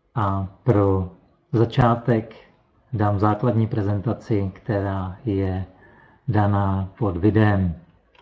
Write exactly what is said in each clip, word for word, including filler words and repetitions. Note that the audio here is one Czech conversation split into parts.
A pro začátek dám základní prezentaci, která je daná pod videem.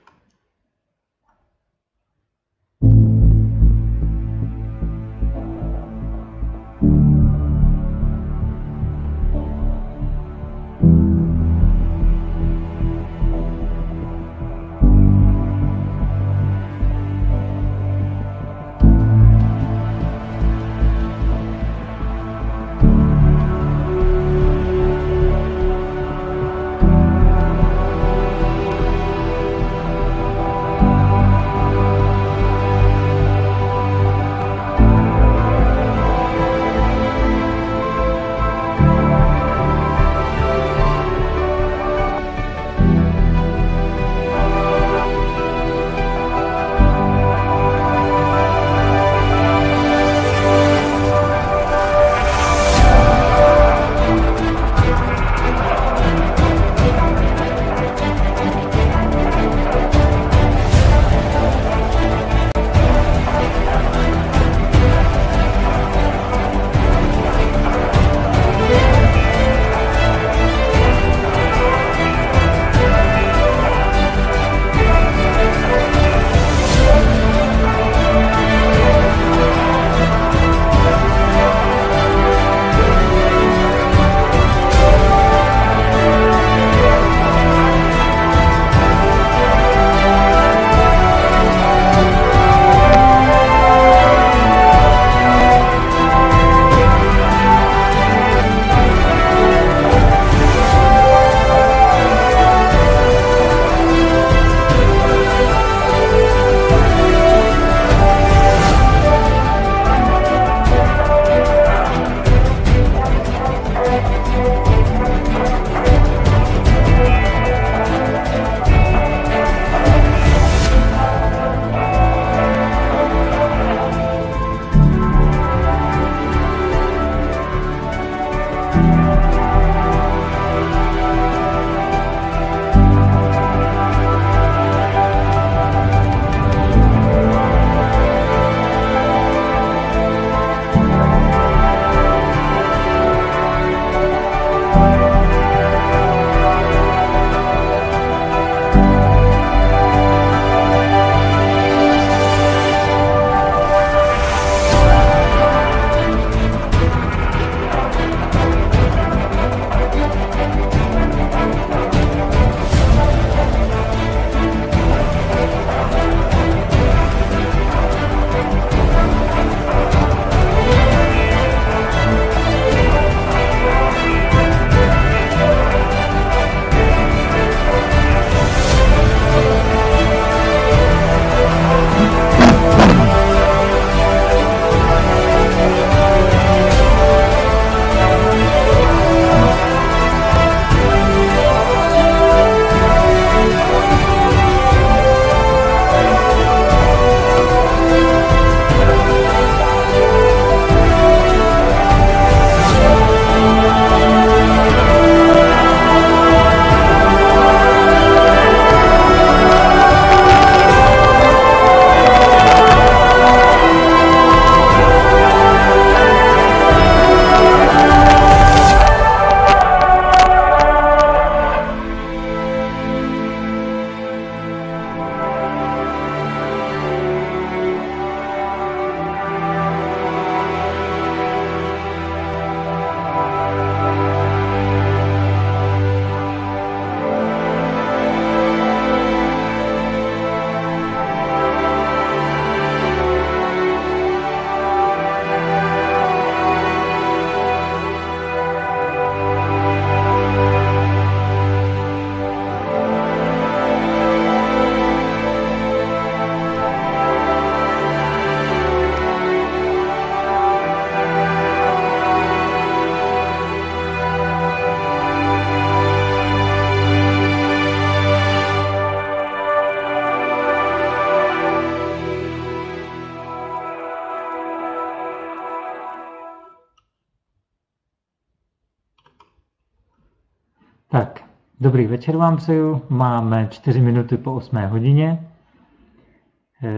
Tak, dobrý večer vám přeju. Máme čtyři minuty po osmé hodině.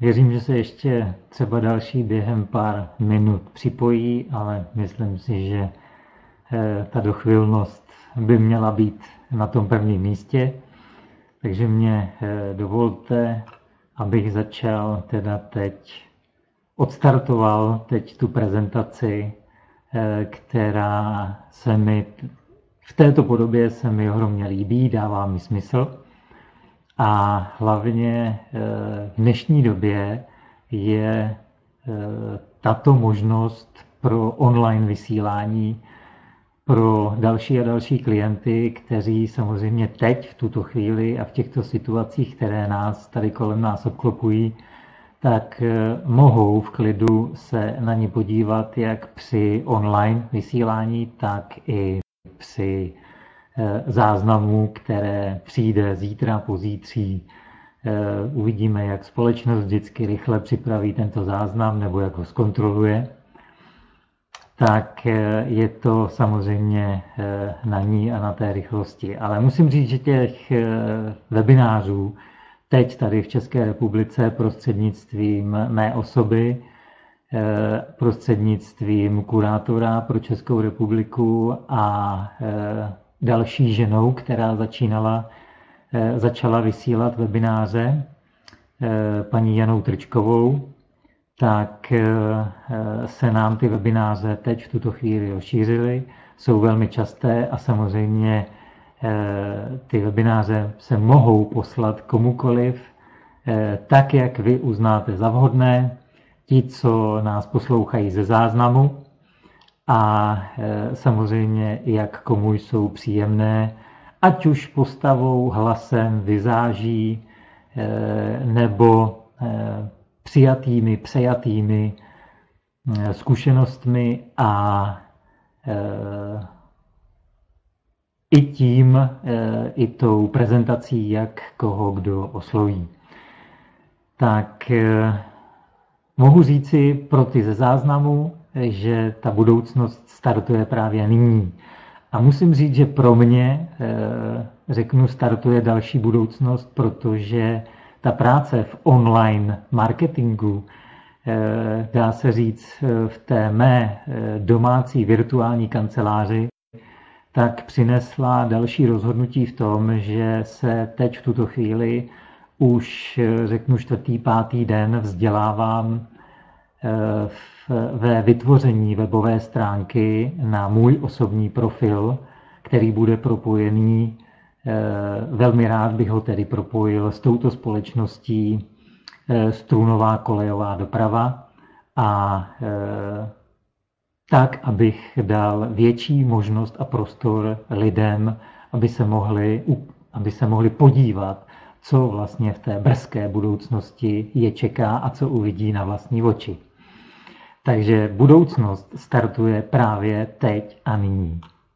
Věřím, že se ještě třeba další během pár minut připojí, ale myslím si, že ta dochvilnost by měla být na tom prvním místě. Takže mě dovolte, abych začal teda teď, odstartoval teď tu prezentaci, která se mi v této podobě se mi ohromně líbí, dává mi smysl. A hlavně v dnešní době je tato možnost pro online vysílání pro další a další klienty, kteří samozřejmě teď, v tuto chvíli a v těchto situacích, které nás tady kolem nás obklopují, tak mohou v klidu se na ně podívat jak při online vysílání, tak i při záznamu, které přijde zítra, pozítří. Uvidíme, jak společnost vždycky rychle připraví tento záznam nebo jak ho zkontroluje. Tak je to samozřejmě na ní a na té rychlosti. Ale musím říct, že těch webinářů teď tady v České republice prostřednictvím mé osoby, prostřednictvím kurátora pro Českou republiku a další ženou, která začínala, začala vysílat webináře, paní Janou Trčkovou, tak se nám ty webináře teď v tuto chvíli rozšířily, jsou velmi časté a samozřejmě ty webináře se mohou poslat komukoliv, tak, jak vy uznáte za vhodné, ti, co nás poslouchají ze záznamu a samozřejmě, jak komu jsou příjemné, ať už postavou, hlasem, vizáží nebo přijatými, přejatými zkušenostmi a i tím, i tou prezentací, jak koho kdo osloví. Tak mohu říci pro ty ze záznamu, že ta budoucnost startuje právě nyní. A musím říct, že pro mě, řeknu, startuje další budoucnost, protože ta práce v online marketingu, dá se říct v té mé domácí virtuální kanceláři, tak přinesla další rozhodnutí v tom, že se teď v tuto chvíli už, řeknu, čtvrtý, pátý den vzdělávám ve vytvoření webové stránky na můj osobní profil, který bude propojený. Velmi rád bych ho tedy propojil s touto společností Strunová kolejová doprava a tak, abych dal větší možnost a prostor lidem, aby se mohli, aby se mohli podívat, co vlastně v té brzké budoucnosti je čeká a co uvidí na vlastní oči. Takže budoucnost startuje právě teď a nyní.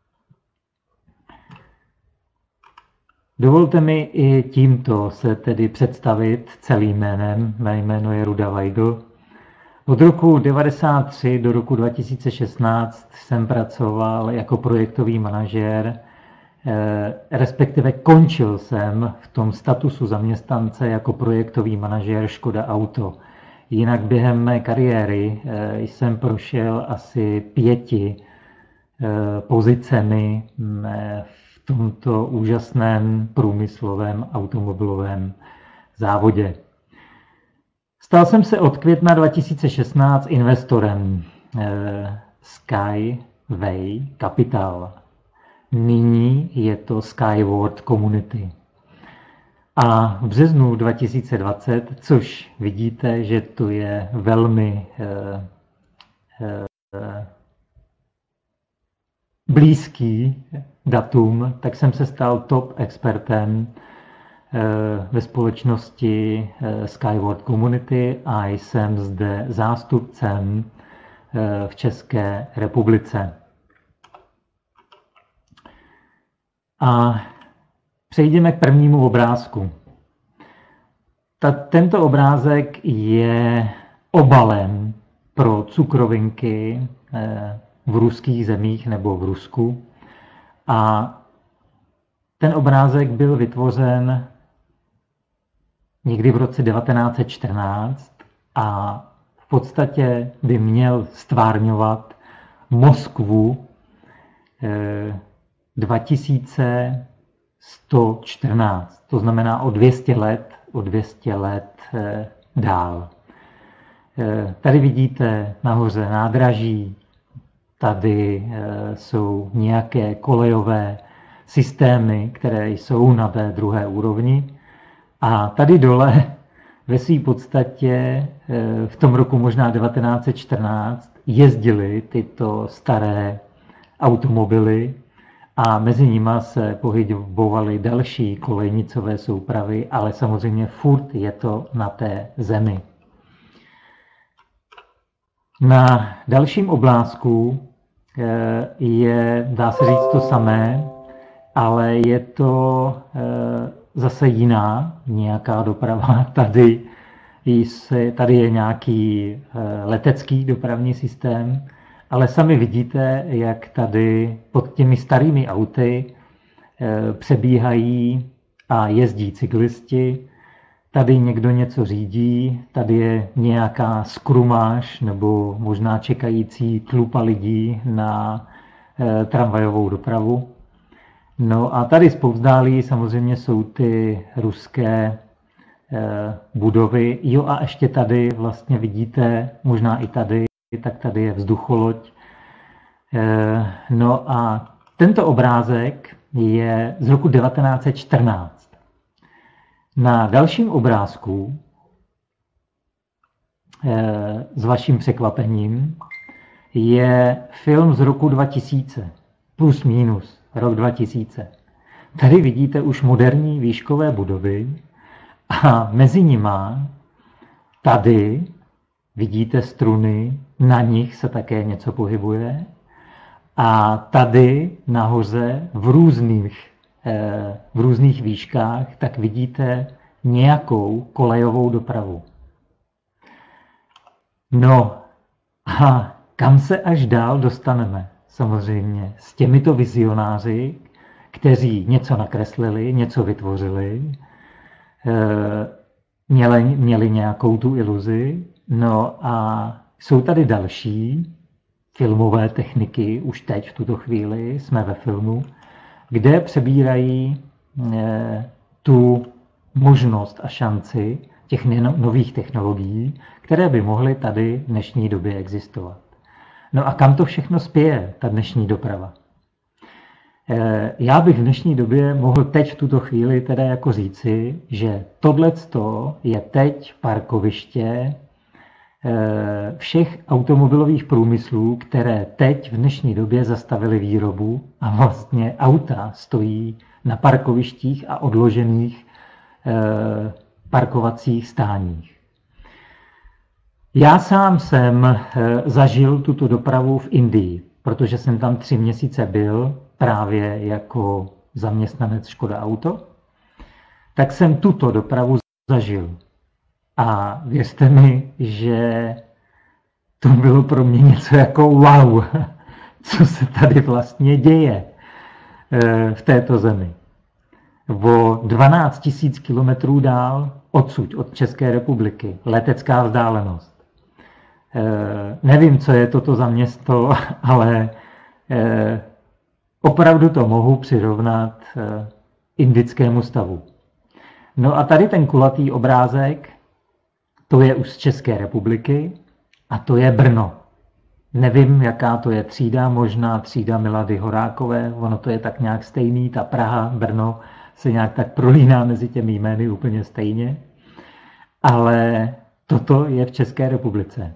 Dovolte mi i tímto se tedy představit celým jménem. Mé jméno je Ruda Weigl. Od roku devadesát tři do roku dva tisíce šestnáct jsem pracoval jako projektový manažer, respektive končil jsem v tom statusu zaměstnance jako projektový manažer Škoda Auto. Jinak během mé kariéry jsem prošel asi pěti pozicemi v tomto úžasném průmyslovém automobilovém závodě. Stal jsem se od května dva tisíce šestnáct investorem Skyway Capital. Nyní je to Skyward Community. A v březnu dva tisíce dvacet, což vidíte, že to je velmi eh, eh, blízký datum, tak jsem se stal top expertem eh, ve společnosti eh, Skyward Community a jsem zde zástupcem eh, v České republice. A přejdeme k prvnímu obrázku. Ta, tento obrázek je obalem pro cukrovinky eh, v ruských zemích nebo v Rusku. A ten obrázek byl vytvořen někdy v roce devatenáct set čtrnáct a v podstatě by měl stvárňovat Moskvu dva tisíce sto čtrnáct, to znamená o dvě stě let, o dvě stě let dál. Tady vidíte nahoře nádraží, tady jsou nějaké kolejové systémy, které jsou na té druhé úrovni. A tady dole ve své podstatě v tom roku možná devatenáct set čtrnáct jezdily tyto staré automobily a mezi nimi se pohybovaly další kolejnicové soupravy, ale samozřejmě furt je to na té zemi. Na dalším obrázku je, dá se říct, to samé, ale je to zase jiná nějaká doprava. Tady, tady je nějaký letecký dopravní systém, ale sami vidíte, jak tady pod těmi starými auty přebíhají a jezdí cyklisti. Tady někdo něco řídí, tady je nějaká skrumáž nebo možná čekající tlupa lidí na tramvajovou dopravu. No a tady zpovzdálí samozřejmě jsou ty ruské budovy. Jo a ještě tady vlastně vidíte, možná i tady, tak tady je vzducholoď. No a tento obrázek je z roku devatenáct set čtrnáct. Na dalším obrázku s vaším překvapením je film z roku dva tisíce, plus minus rok dva tisíce. Tady vidíte už moderní výškové budovy a mezi nima tady vidíte struny, na nich se také něco pohybuje a tady nahoře v různých, v různých výškách tak vidíte nějakou kolejovou dopravu. No a kam se až dál dostaneme? Samozřejmě s těmito vizionáři, kteří něco nakreslili, něco vytvořili, měli, měli nějakou tu iluzi. No a jsou tady další filmové techniky, už teď v tuto chvíli jsme ve filmu, kde přebírají tu možnost a šanci těch nových technologií, které by mohly tady v dnešní době existovat. No a kam to všechno spěje, ta dnešní doprava? Já bych v dnešní době mohl teď v tuto chvíli teda jako říci, že tohleto je teď parkoviště všech automobilových průmyslů, které teď v dnešní době zastavily výrobu a vlastně auta stojí na parkovištích a odložených parkovacích stáních. Já sám jsem zažil tuto dopravu v Indii, protože jsem tam tři měsíce byl právě jako zaměstnanec Škoda Auto, tak jsem tuto dopravu zažil. A věřte mi, že to bylo pro mě něco jako wow, co se tady vlastně děje v této zemi. O dvanáct tisíc kilometrů dál odsud, od České republiky, letecká vzdálenost. Nevím, co je toto za město, ale opravdu to mohu přirovnat indickému stavu. No a tady ten kulatý obrázek, to je už z České republiky a to je Brno. Nevím, jaká to je třída, možná třída Milady Horákové, ono to je tak nějak stejný, ta Praha, Brno se nějak tak prolíná mezi těmi jmény úplně stejně, ale toto je v České republice.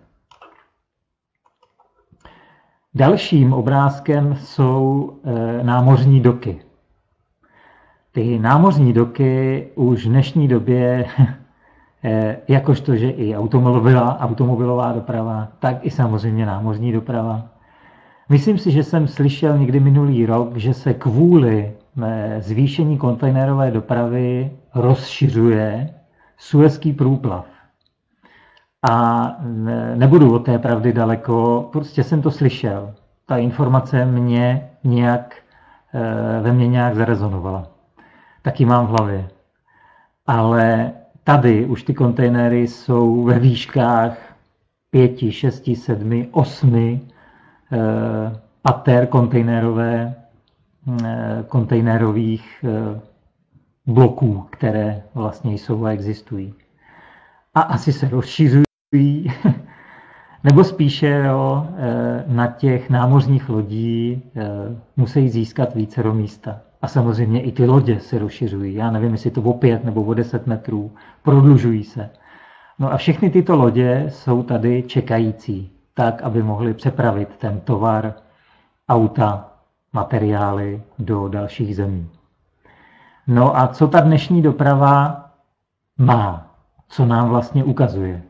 Dalším obrázkem jsou námořní doky. Ty námořní doky už v dnešní době, jakožto, že i automobilová, automobilová doprava, tak i samozřejmě námořní doprava. Myslím si, že jsem slyšel někdy minulý rok, že se kvůli zvýšení kontejnerové dopravy rozšiřuje Suezský průplav. A nebudu od té pravdy daleko, prostě jsem to slyšel. Ta informace mě nějak, ve mně nějak zarezonovala. Taky mám v hlavě. Ale tady už ty kontejnery jsou ve výškách pěti, šesti, sedmi, osmi pater kontejnerové, kontejnerových bloků, které vlastně jsou a existují. A asi se rozšiřují, nebo spíše jo, na těch námořních lodí musí získat vícero místa. A samozřejmě i ty lodě se rozšiřují. Já nevím, jestli to o pět nebo o deset metrů. Prodlužují se. No a všechny tyto lodě jsou tady čekající, tak, aby mohly přepravit ten tovar, auta, materiály do dalších zemí. No a co ta dnešní doprava má? Co nám vlastně ukazuje?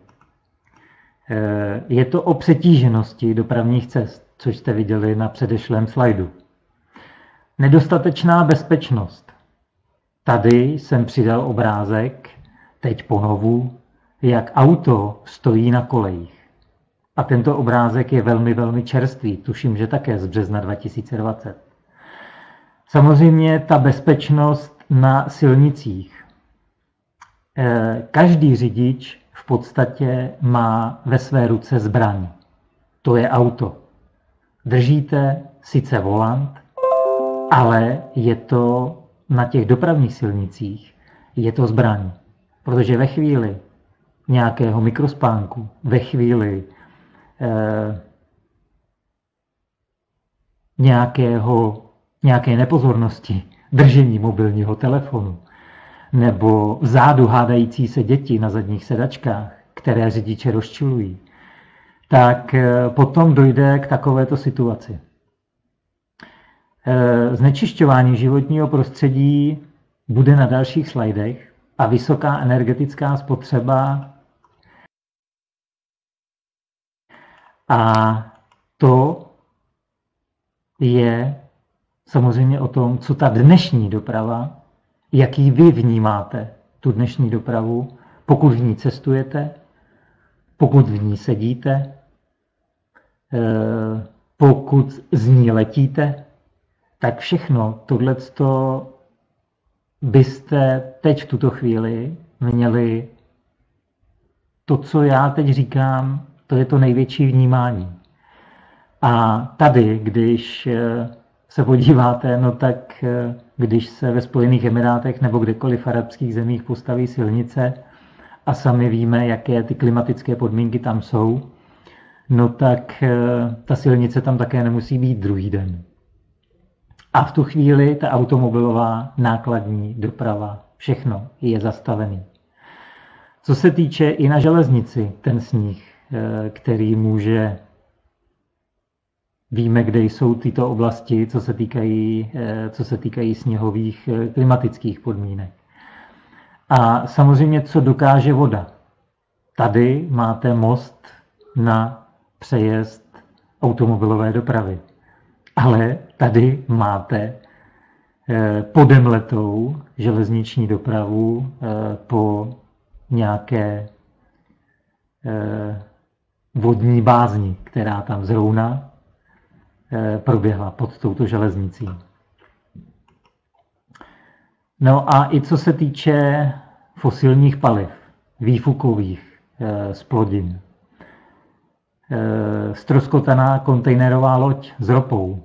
Je to o přetíženosti dopravních cest, což jste viděli na předešlém slajdu. Nedostatečná bezpečnost. Tady jsem přidal obrázek, teď ponovu, jak auto stojí na kolejích. A tento obrázek je velmi, velmi čerstvý, tuším, že také z března dva tisíce dvacet. Samozřejmě ta bezpečnost na silnicích. Každý řidič v podstatě má ve své ruce zbraň. To je auto. Držíte sice volant, ale je to na těch dopravních silnicích, je to zbraň. Protože ve chvíli nějakého mikrospánku, ve chvíli eh, nějakého, nějaké nepozornosti, držení mobilního telefonu, nebo vzadu hádající se děti na zadních sedačkách, které řidiče rozčilují, tak eh, potom dojde k takovéto situaci. Znečišťování životního prostředí bude na dalších slajdech a vysoká energetická spotřeba. A to je samozřejmě o tom, co ta dnešní doprava, jaký vy vnímáte tu dnešní dopravu, pokud v ní cestujete, pokud v ní sedíte, pokud z ní letíte, tak všechno tohleto byste teď v tuto chvíli měli, to, co já teď říkám, to je to největší vnímání. A tady, když se podíváte, no tak když se ve Spojených Emirátech nebo kdekoliv v arabských zemích postaví silnice a sami víme, jaké ty klimatické podmínky tam jsou, no tak ta silnice tam také nemusí být druhý den. A v tu chvíli ta automobilová nákladní doprava, všechno je zastavený. Co se týče i na železnici, ten sníh, který může, víme, kde jsou tyto oblasti, co se týkají, co se týkají sněhových klimatických podmínek. A samozřejmě, co dokáže voda. Tady máte most na přejezd automobilové dopravy. Ale tady máte podemletou železniční dopravu po nějaké vodní bázni, která tam zrovna proběhla pod touto železnicí. No a i co se týče fosilních paliv, výfukových z plodin, ztroskotaná kontejnerová loď s ropou.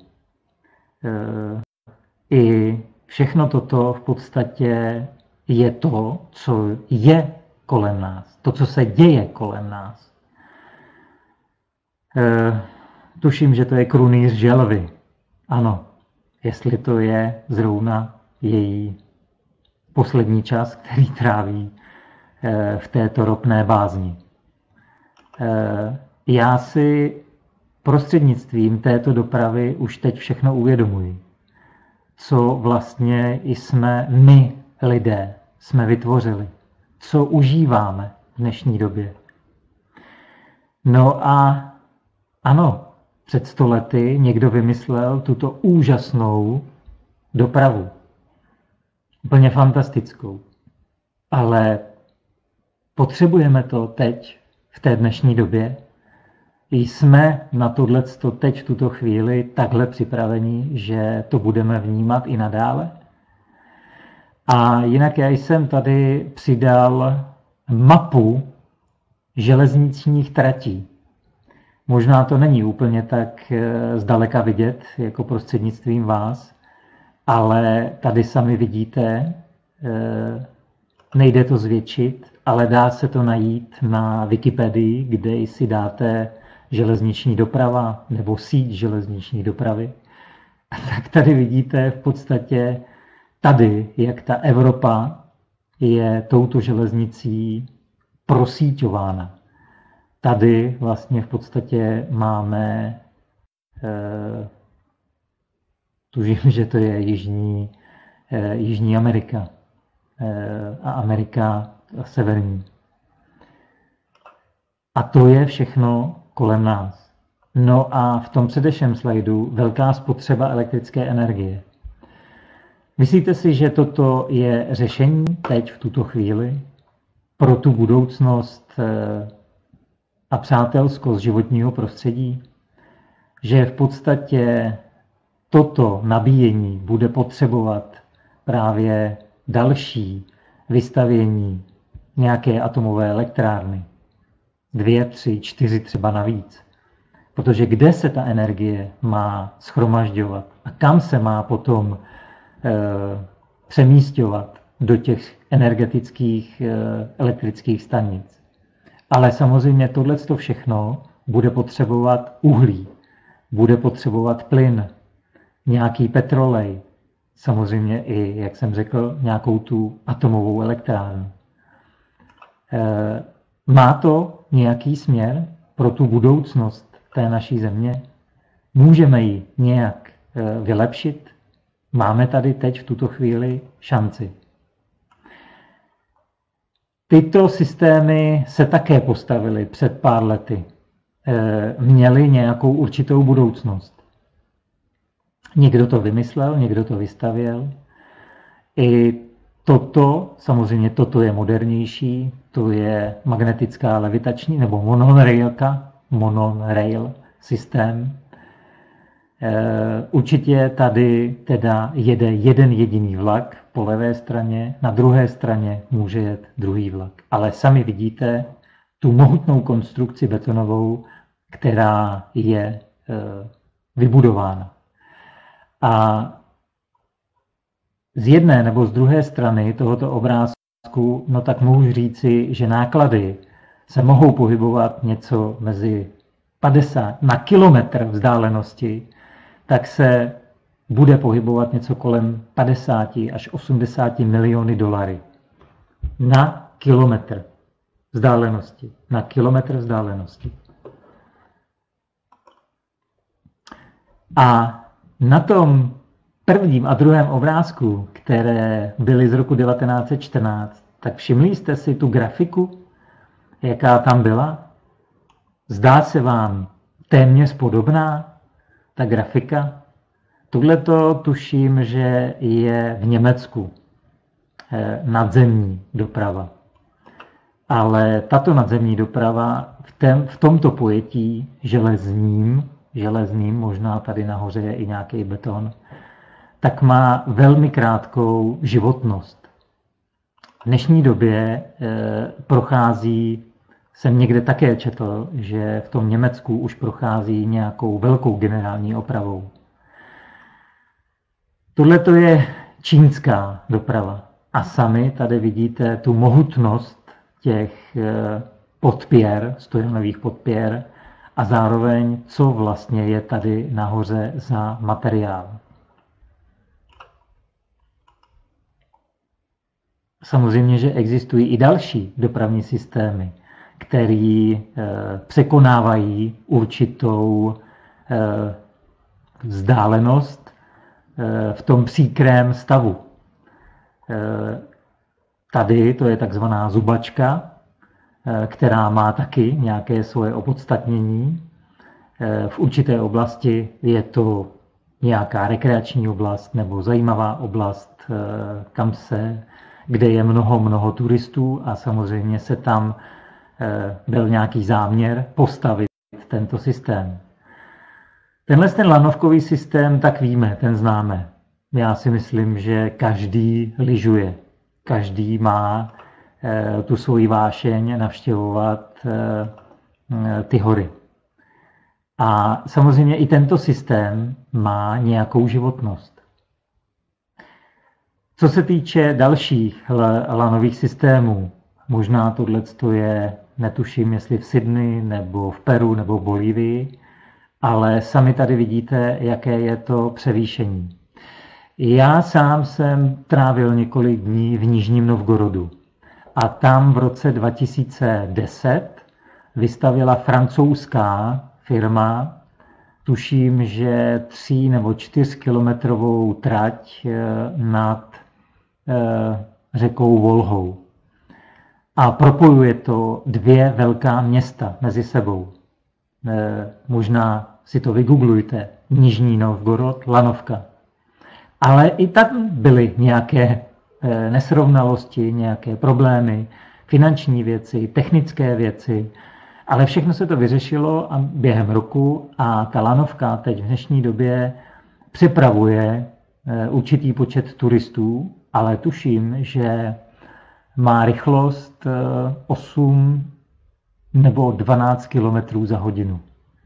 I všechno toto v podstatě je to, co je kolem nás, to, co se děje kolem nás. Tuším, že to je krunýř želvy. Ano, jestli to je zrovna její poslední čas, který tráví v této ropné bázni. Já si prostřednictvím této dopravy už teď všechno uvědomuji, co vlastně jsme my, lidé, jsme vytvořili, co užíváme v dnešní době. No a ano, před sto lety někdo vymyslel tuto úžasnou dopravu. Úplně fantastickou. Ale potřebujeme to teď, v té dnešní době? Jsme na tohleto teď v tuto chvíli takhle připraveni, že to budeme vnímat i nadále? A jinak já jsem tady přidal mapu železničních tratí. Možná to není úplně tak zdaleka vidět, jako prostřednictvím vás, ale tady sami vidíte, nejde to zvětšit, ale dá se to najít na Wikipedii, kde si dáte železniční doprava nebo síť železniční dopravy. Tak tady vidíte v podstatě tady, jak ta Evropa je touto železnicí prosíťována. Tady vlastně v podstatě máme, eh, tužím, že to je Jižní, eh, Jižní Amerika eh, a Amerika severní. A to je všechno kolem nás. No a v tom předešlém slajdu velká spotřeba elektrické energie. Myslíte si, že toto je řešení teď v tuto chvíli pro tu budoucnost eh, a přátelskost životního prostředí? Že v podstatě toto nabíjení bude potřebovat právě další vystavění nějaké atomové elektrárny. Dvě, tři, čtyři třeba navíc. Protože kde se ta energie má shromažďovat a kam se má potom e, přemísťovat do těch energetických e, elektrických stanic. Ale samozřejmě tohleto všechno bude potřebovat uhlí, bude potřebovat plyn, nějaký petrolej, samozřejmě i, jak jsem řekl, nějakou tu atomovou elektrárnu. E, má to nějaký směr pro tu budoucnost té naší země? Můžeme ji nějak e, vylepšit? Máme tady teď v tuto chvíli šanci. Tyto systémy se také postavily před pár lety. E, měly nějakou určitou budoucnost. Někdo to vymyslel, někdo to vystavěl. I toto, samozřejmě toto je modernější, to je magnetická levitační nebo monorailka, monorail systém. E, určitě tady teda jede jeden jediný vlak po levé straně, na druhé straně může jet druhý vlak. Ale sami vidíte tu mohutnou konstrukci betonovou, která je e, vybudována. A z jedné nebo z druhé strany tohoto obrázku, no tak mohu říci, že náklady se mohou pohybovat něco mezi padesát na kilometr vzdálenosti, tak se bude pohybovat něco kolem padesát až osmdesát miliony dolary na kilometr vzdálenosti. Na kilometr vzdálenosti. A na tom prvním a druhém obrázku, které byly z roku devatenáct set čtrnáct, tak všimli jste si tu grafiku, jaká tam byla? Zdá se vám téměř podobná ta grafika? Tohleto tuším, že je v Německu nadzemní doprava. Ale tato nadzemní doprava v, tém, v tomto pojetí železním, železným, možná tady nahoře je i nějaký beton, tak má velmi krátkou životnost. V dnešní době e, prochází, jsem někde také četl, že v tom Německu už prochází nějakou velkou generální opravou. Tohle to je čínská doprava. A sami tady vidíte tu mohutnost těch e, podpěr, stojanových podpěr a zároveň, co vlastně je tady nahoře za materiál. Samozřejmě, že existují i další dopravní systémy, které překonávají určitou vzdálenost v tom příkrém stavu. Tady to je takzvaná zubačka, která má taky nějaké svoje opodstatnění. V určité oblasti je to nějaká rekreační oblast nebo zajímavá oblast, kam se kde je mnoho, mnoho turistů a samozřejmě se tam byl nějaký záměr postavit tento systém. Tenhle ten lanovkový systém, tak víme, ten známe. Já si myslím, že každý lyžuje, každý má tu svoji vášeň navštěvovat ty hory. A samozřejmě i tento systém má nějakou životnost. Co se týče dalších lanových systémů, možná tohleto je, netuším, jestli v Sydney, nebo v Peru, nebo v Bolívii, ale sami tady vidíte, jaké je to převýšení. Já sám jsem trávil několik dní v Nižním Novgorodu a tam v roce dva tisíce deset vystavila francouzská firma, tuším, že tří nebo čtyřkilometrovou trať nad řekou Volhou. A propojuje to dvě velká města mezi sebou. Možná si to vygooglujte. Nižní Novgorod, Lanovka. Ale i tam byly nějaké nesrovnalosti, nějaké problémy, finanční věci, technické věci, ale všechno se to vyřešilo a během roku a ta Lanovka teď v dnešní době přepravuje určitý počet turistů, ale tuším, že má rychlost osm nebo dvanáct kilometrů za hodinu.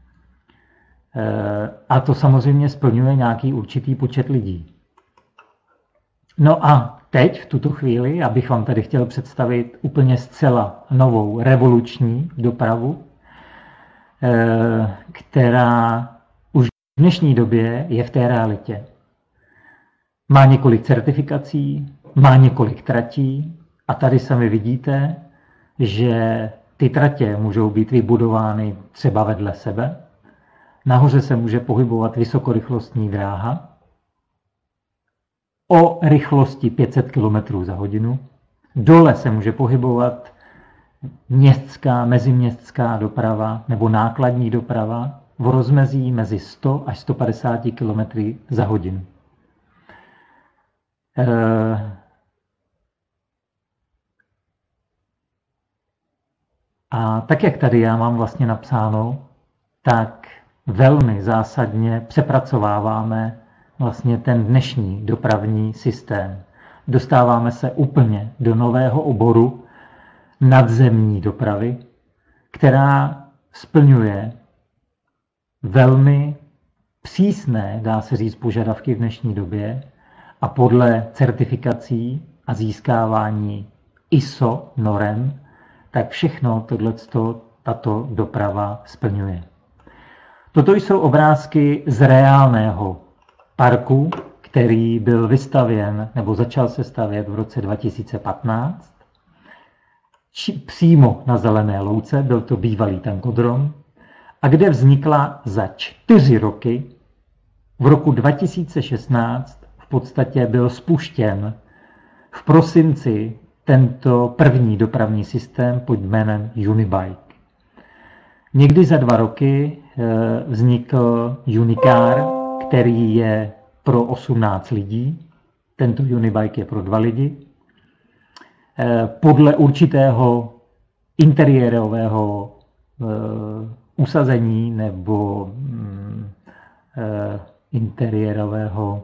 A to samozřejmě splňuje nějaký určitý počet lidí. No a teď, v tuto chvíli, abych vám tady chtěl představit úplně zcela novou revoluční dopravu, která už v dnešní době je v té realitě. Má několik certifikací, má několik tratí a tady sami vidíte, že ty tratě můžou být vybudovány třeba vedle sebe. Nahoře se může pohybovat vysokorychlostní dráha o rychlosti pět set kilometrů za hodinu. Dole se může pohybovat městská, meziměstská doprava nebo nákladní doprava v rozmezí mezi sto až sto padesát kilometry za hodinu. A tak, jak tady já mám vlastně napsáno, tak velmi zásadně přepracováváme vlastně ten dnešní dopravní systém. Dostáváme se úplně do nového oboru nadzemní dopravy, která splňuje velmi přísné, dá se říct, požadavky v dnešní době a podle certifikací a získávání I S O norem, tak všechno tohleto tato doprava splňuje. Toto jsou obrázky z reálného parku, který byl vystavěn nebo začal se stavět v roce dva tisíce patnáct. Či, přímo na Zelené louce, byl to bývalý tankodrom, a kde vznikla za čtyři roky, v roku dva tisíce šestnáct v podstatě byl spuštěn v prosinci tento první dopravní systém pod jménem Unibike. Někdy za dva roky vznikl Unicar, který je pro osmnáct lidí. Tento Unibike je pro dva lidi. Podle určitého interiérového usazení nebo interiérového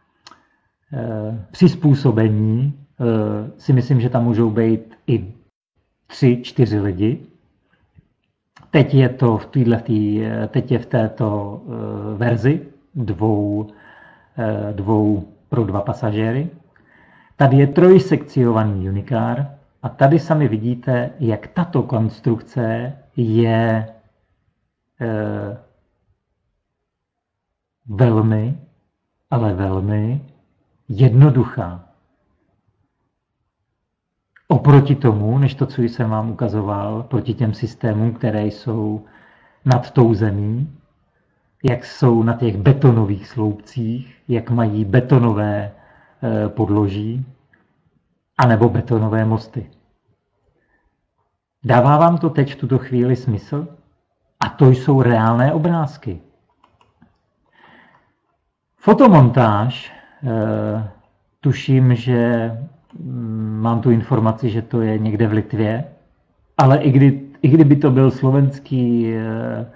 přizpůsobení si myslím, že tam můžou být i tři, čtyři lidi. Teď je to v této, teď je v této verzi dvou, dvou pro dva pasažéry. Tady je trojsekciovaný Unicar a tady sami vidíte, jak tato konstrukce je eh, velmi, ale velmi jednoduchá. Oproti tomu, než to, co jsem vám ukazoval, proti těm systémům, které jsou nad tou zemí, jak jsou na těch betonových sloupcích, jak mají betonové eh, podloží, anebo betonové mosty. Dává vám to teď v tuto chvíli smysl? A to jsou reálné obrázky. Fotomontáž, eh, tuším, že mám tu informaci, že to je někde v Litvě, ale i, kdy, i kdyby to byl slovenský eh, eh,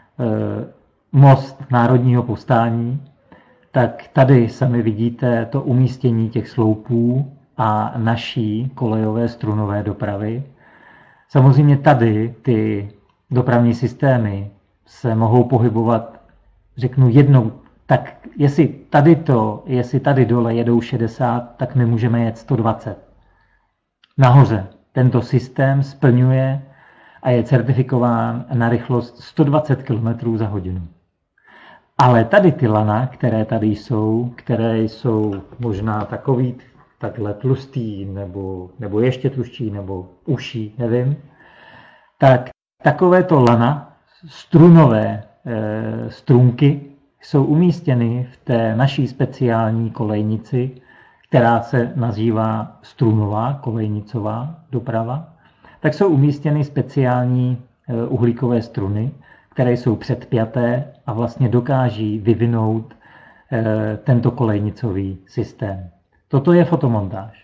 most národního povstání, tak tady sami vidíte to umístění těch sloupů a naší kolejové strunové dopravy. Samozřejmě tady ty dopravní systémy se mohou pohybovat, řeknu jednou, tak jestli tady to, jestli tady dole jedou šedesát, tak my můžeme jet sto dvacet. Nahoře tento systém splňuje a je certifikován na rychlost sto dvacet kilometrů za hodinu. Ale tady ty lana, které tady jsou, které jsou možná takový takhle tlustý, nebo, nebo ještě tlustší, nebo uší, nevím, tak takovéto lana, strunové e, strunky, jsou umístěny v té naší speciální kolejnici, která se nazývá strunová kolejnicová doprava, tak jsou umístěny speciální e, uhlíkové struny, které jsou předpjaté a vlastně dokáží vyvinout e, tento kolejnicový systém. Toto je fotomontáž.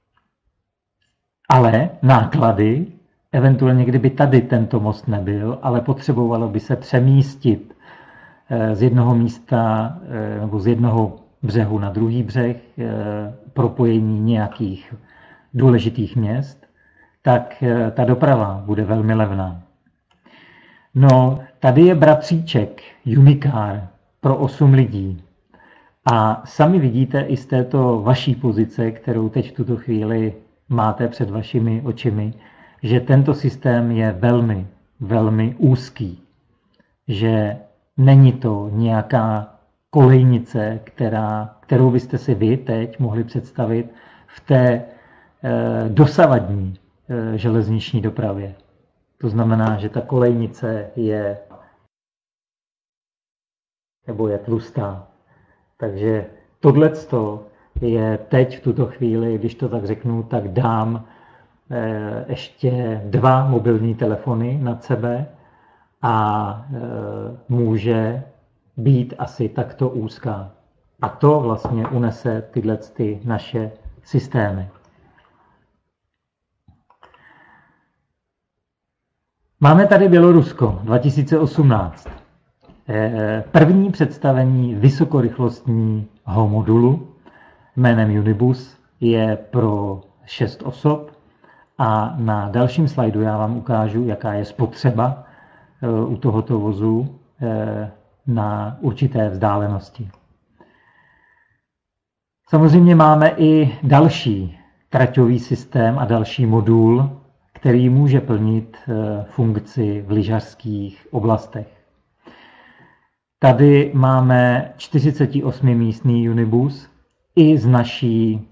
Ale náklady, eventuálně kdyby tady tento most nebyl, ale potřebovalo by se přemístit z jednoho místa nebo z jednoho břehu na druhý břeh, propojení nějakých důležitých měst, tak ta doprava bude velmi levná. No, tady je bratříček Unicar pro osm lidí. A sami vidíte i z této vaší pozice, kterou teď v tuto chvíli máte před vašimi očimi, že tento systém je velmi, velmi úzký. Že není to nějaká kolejnice, která, kterou byste si vy teď mohli představit v té e, dosavadní e, železniční dopravě. To znamená, že ta kolejnice je nebo je tlustá. Takže tohleto je teď v tuto chvíli, když to tak řeknu, tak dám e, ještě dva mobilní telefony nad sebe a e, může být asi takto úzká. A to vlastně unese tyhle ty naše systémy. Máme tady Bělorusko dva tisíce osmnáct. První představení vysokorychlostního modulu jménem Unibus je pro šest osob a na dalším slajdu já vám ukážu, jaká je spotřeba u tohoto vozu na určité vzdálenosti. Samozřejmě máme i další traťový systém a další modul, který může plnit funkci v lyžařských oblastech. Tady máme čtyřicetiosmimístný Unibus i s naší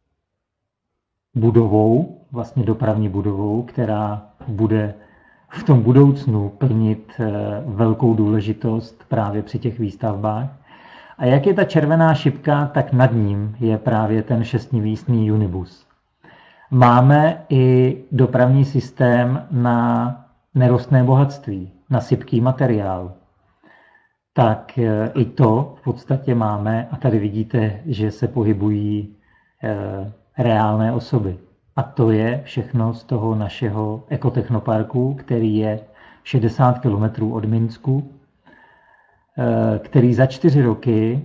budovou, vlastně dopravní budovou, která bude v tom budoucnu plnit velkou důležitost právě při těch výstavbách. A jak je ta červená šipka, tak nad ním je právě ten šestimístný Unibus. Máme i dopravní systém na nerostné bohatství, na sypký materiál. Tak i to v podstatě máme a tady vidíte, že se pohybují reálné osoby. A to je všechno z toho našeho ekotechnoparku, který je šedesát kilometrů od Minsku, který za čtyři roky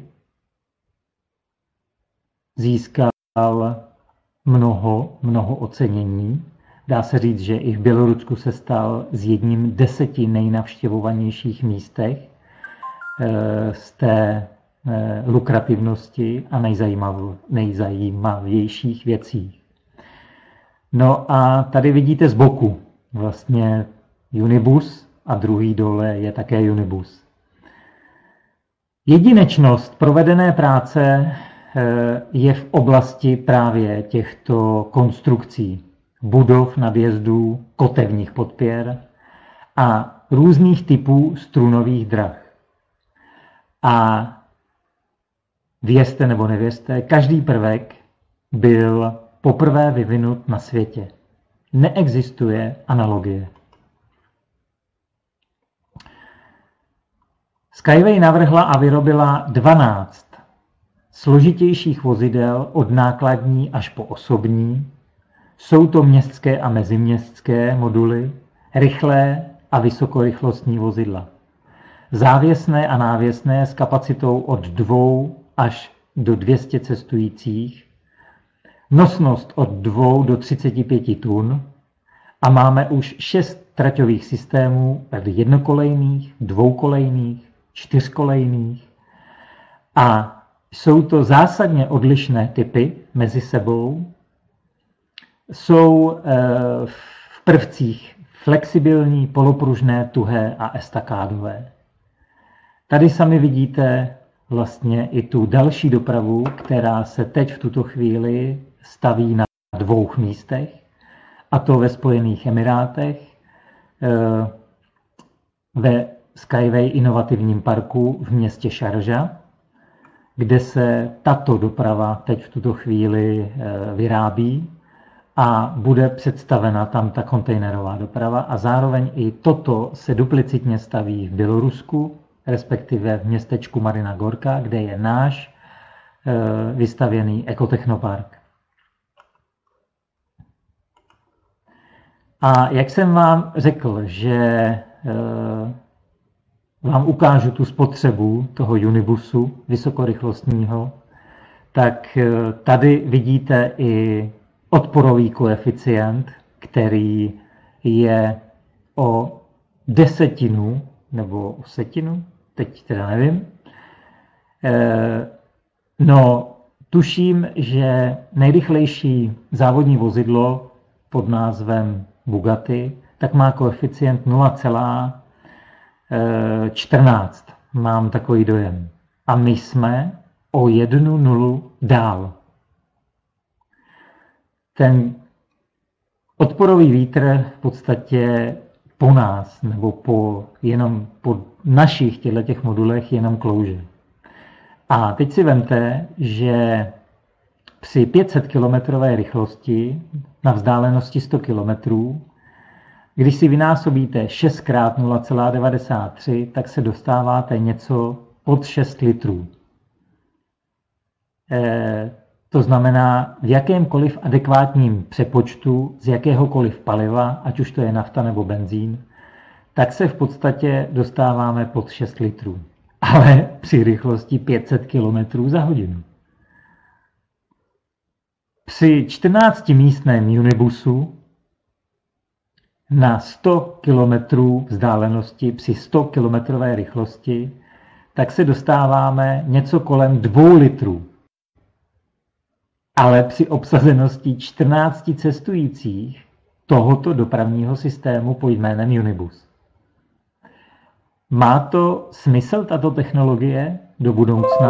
získal mnoho, mnoho ocenění. Dá se říct, že i v Bělorusku se stal z jedním deseti nejnavštěvovanějších místech z té lukrativnosti a nejzajímavějších věcí. No a tady vidíte z boku vlastně Unibus a druhý dole je také Unibus. Jedinečnost provedené práce je v oblasti právě těchto konstrukcí, budov, nadjezdů, kotevních podpěr a různých typů strunových drah. A věřte nebo nevěřte, každý prvek byl poprvé vyvinut na světě. Neexistuje analogie. Skyway navrhla a vyrobila dvanáct složitějších vozidel od nákladní až po osobní. Jsou to městské a meziměstské moduly, rychlé a vysokorychlostní vozidla. Závěsné a návěsné s kapacitou od dvou až do dvě stě cestujících nosnost od dvou do třiceti pěti tun a máme už šest traťových systémů, jednokolejných, dvoukolejných, čtyřkolejných a jsou to zásadně odlišné typy mezi sebou. Jsou v prvcích flexibilní, polopružné, tuhé a estakádové. Tady sami vidíte vlastně i tu další dopravu, která se teď v tuto chvíli staví na dvou místech, a to ve Spojených Emirátech, ve Skyway inovativním parku v městě Šarža, kde se tato doprava teď v tuto chvíli vyrábí a bude představena tam ta kontejnerová doprava a zároveň i toto se duplicitně staví v Bělorusku, respektive v městečku Marina Gorka, kde je náš vystavěný ekotechnopark. A jak jsem vám řekl, že vám ukážu tu spotřebu toho Unibusu vysokorychlostního, tak tady vidíte i odporový koeficient, který je o desetinu, nebo o setinu, teď teda nevím. No, tuším, že nejrychlejší závodní vozidlo pod názvem Bugatti, tak má koeficient nula celá čtrnáct. Mám takový dojem. A my jsme o jednu nulu dál. Ten odporový vítr v podstatě po nás, nebo po, jenom po našich těch modulech jenom klouže. A teď si vemte, že při pět set kilometrové rychlosti na vzdálenosti sto kilometrů, když si vynásobíte šest krát nula celá devadesát tři, tak se dostáváte něco pod šest litrů. E, to znamená, v jakémkoliv adekvátním přepočtu z jakéhokoliv paliva, ať už to je nafta nebo benzín, tak se v podstatě dostáváme pod šest litrů. Ale při rychlosti pět set kilometrů za hodinu. Při čtrnáctimístném Unibusu na sto kilometrů vzdálenosti při sto kilometrové rychlosti, tak se dostáváme něco kolem dvou litrů. Ale při obsazenosti čtrnácti cestujících tohoto dopravního systému pod jménem Unibus. Má to smysl, tato technologie, do budoucna?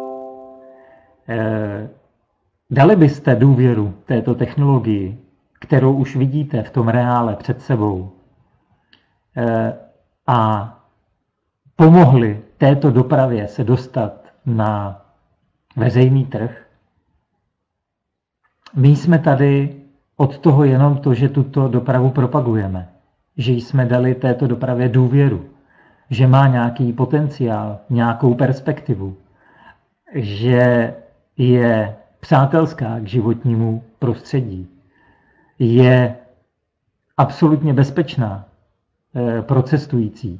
E, dali byste důvěru této technologii, kterou už vidíte v tom reále před sebou, e, a pomohli této dopravě se dostat na veřejný trh? My jsme tady od toho jenom to, že tuto dopravu propagujeme, že jsme dali této dopravě důvěru, že má nějaký potenciál, nějakou perspektivu, že je přátelská k životnímu prostředí, je absolutně bezpečná pro cestující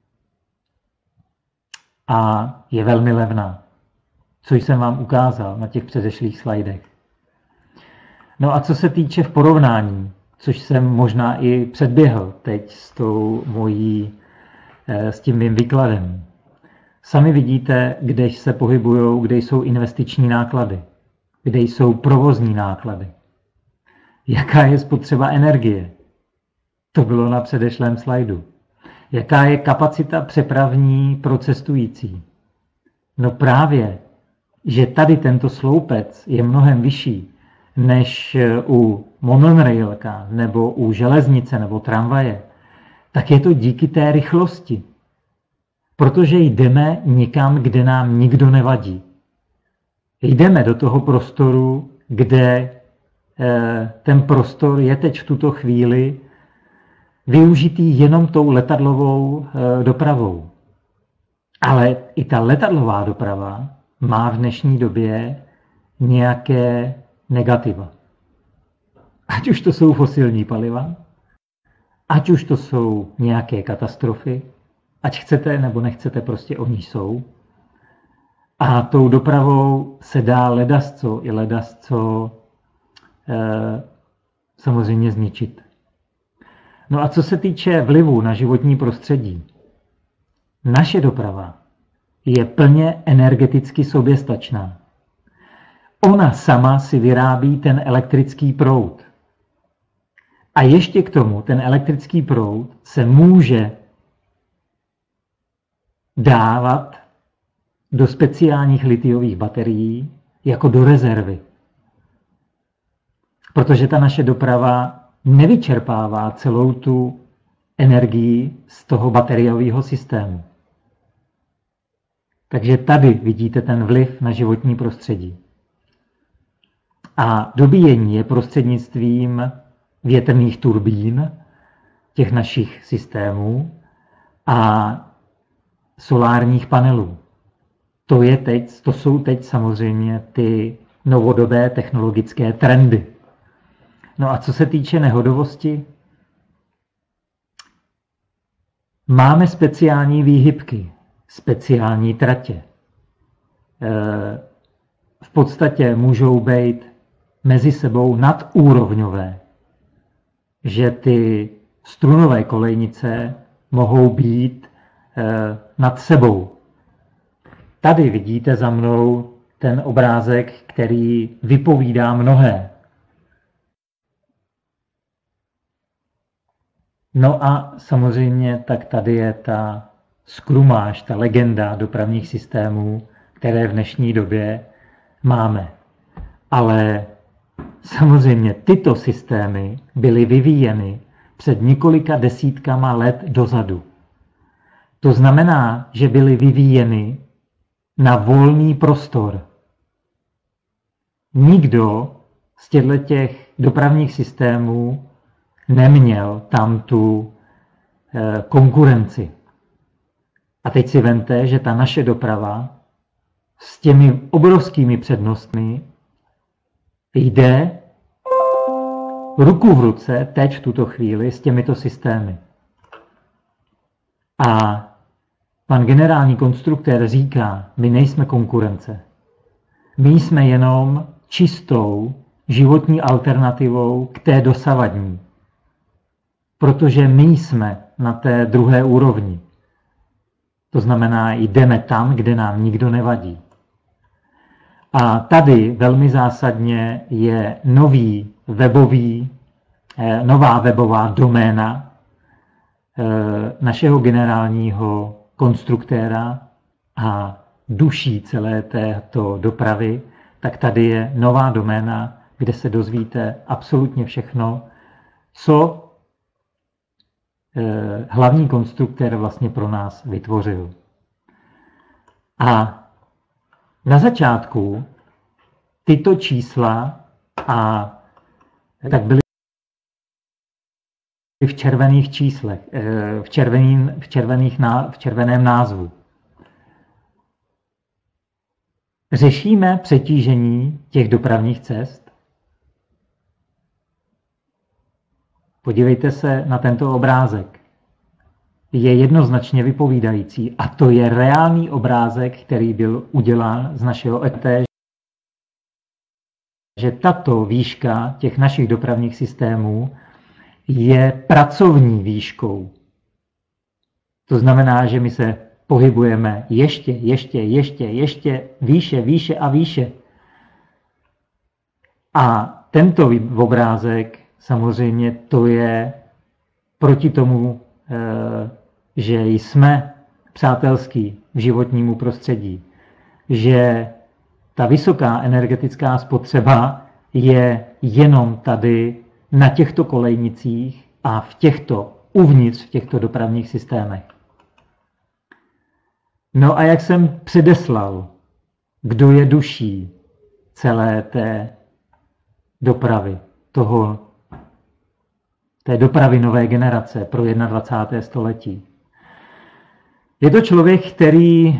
a je velmi levná, což jsem vám ukázal na těch předešlých slajdech. No a co se týče v porovnání, což jsem možná i předběhl teď s tou mojí, s tím mým výkladem. Sami vidíte, kde se pohybují, kde jsou investiční náklady, kde jsou provozní náklady. Jaká je spotřeba energie? To bylo na předešlém slajdu. Jaká je kapacita přepravní pro cestující? No právě, že tady tento sloupec je mnohem vyšší než u monorailka, nebo u železnice, nebo tramvaje, tak je to díky té rychlosti. Protože jdeme někam, kde nám nikdo nevadí. Jdeme do toho prostoru, kde ten prostor je teď v tuto chvíli využitý jenom tou letadlovou dopravou. Ale i ta letadlová doprava má v dnešní době nějaké negativa. Ať už to jsou fosilní paliva, ať už to jsou nějaké katastrofy, ať chcete nebo nechcete, prostě oni jsou. A tou dopravou se dá ledasco i ledasco samozřejmě zničit. No a co se týče vlivu na životní prostředí, naše doprava je plně energeticky soběstačná. Ona sama si vyrábí ten elektrický proud. A ještě k tomu ten elektrický proud se může dávat do speciálních litiových baterií jako do rezervy. Protože ta naše doprava nevyčerpává celou tu energii z toho bateriového systému. Takže tady vidíte ten vliv na životní prostředí. A dobíjení je prostřednictvím větrných turbín těch našich systémů a solárních panelů. To, je teď, to jsou teď samozřejmě ty novodobé technologické trendy. No a co se týče nehodovosti, máme speciální výhybky, speciální tratě. V podstatě můžou být mezi sebou nadúrovňové, že ty strunové kolejnice mohou být nad sebou. Tady vidíte za mnou ten obrázek, který vypovídá mnohé. No a samozřejmě tak tady je ta skrumáž, ta legenda dopravních systémů, které v dnešní době máme. Ale samozřejmě tyto systémy byly vyvíjeny před několika desítkama let dozadu. To znamená, že byly vyvíjeny na volný prostor. Nikdo z těchto dopravních systémů neměl tam tu e, konkurenci. A teď si vemte, že ta naše doprava s těmi obrovskými přednostmi jde ruku v ruce teď v tuto chvíli s těmito systémy. A pan generální konstruktér říká, my nejsme konkurence. My jsme jenom čistou životní alternativou k té dosavadní. Protože my jsme na té druhé úrovni. To znamená, jdeme tam, kde nám nikdo nevadí. A tady velmi zásadně je nový webový, nová webová doména našeho generálního konstruktéra a duší celé této dopravy, tak tady je nová doména, kde se dozvíte absolutně všechno, co hlavní konstruktér vlastně pro nás vytvořil. A na začátku tyto čísla a tak byly v červených číslech, v, červený, v, červených, v červeném názvu. Řešíme přetížení těch dopravních cest? Podívejte se na tento obrázek. Je jednoznačně vypovídající a to je reálný obrázek, který byl udělán z našeho E T, že tato výška těch našich dopravních systémů je pracovní výškou. To znamená, že my se pohybujeme ještě, ještě, ještě, ještě výše, výše a výše. A tento obrázek samozřejmě to je proti tomu, že jsme přátelský v životnímu prostředí, že ta vysoká energetická spotřeba je jenom tady na těchto kolejnicích a v těchto, uvnitř v těchto dopravních systémech. No a jak jsem předeslal, kdo je duší celé té dopravy, toho, té dopravy nové generace pro dvacáté první století. Je to člověk, který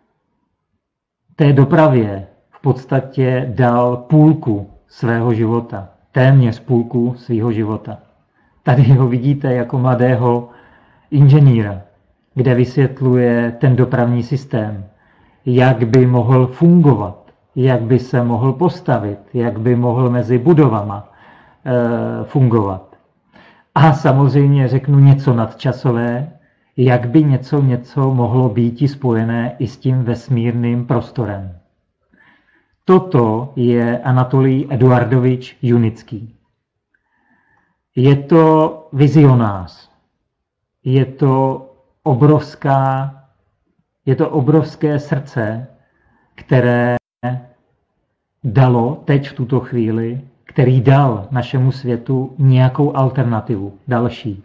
té dopravě v podstatě dal půlku svého života, téměř půlku svého života. Tady ho vidíte jako mladého inženýra, kde vysvětluje ten dopravní systém, jak by mohl fungovat, jak by se mohl postavit, jak by mohl mezi budovama e, fungovat. A samozřejmě řeknu něco nadčasové, jak by něco něco mohlo být spojené i s tím vesmírným prostorem. Toto je Anatolij Eduardovič Junický. Je to vizionář. Je to obrovská, je to obrovské srdce, které dalo teď v tuto chvíli, který dal našemu světu nějakou alternativu, další.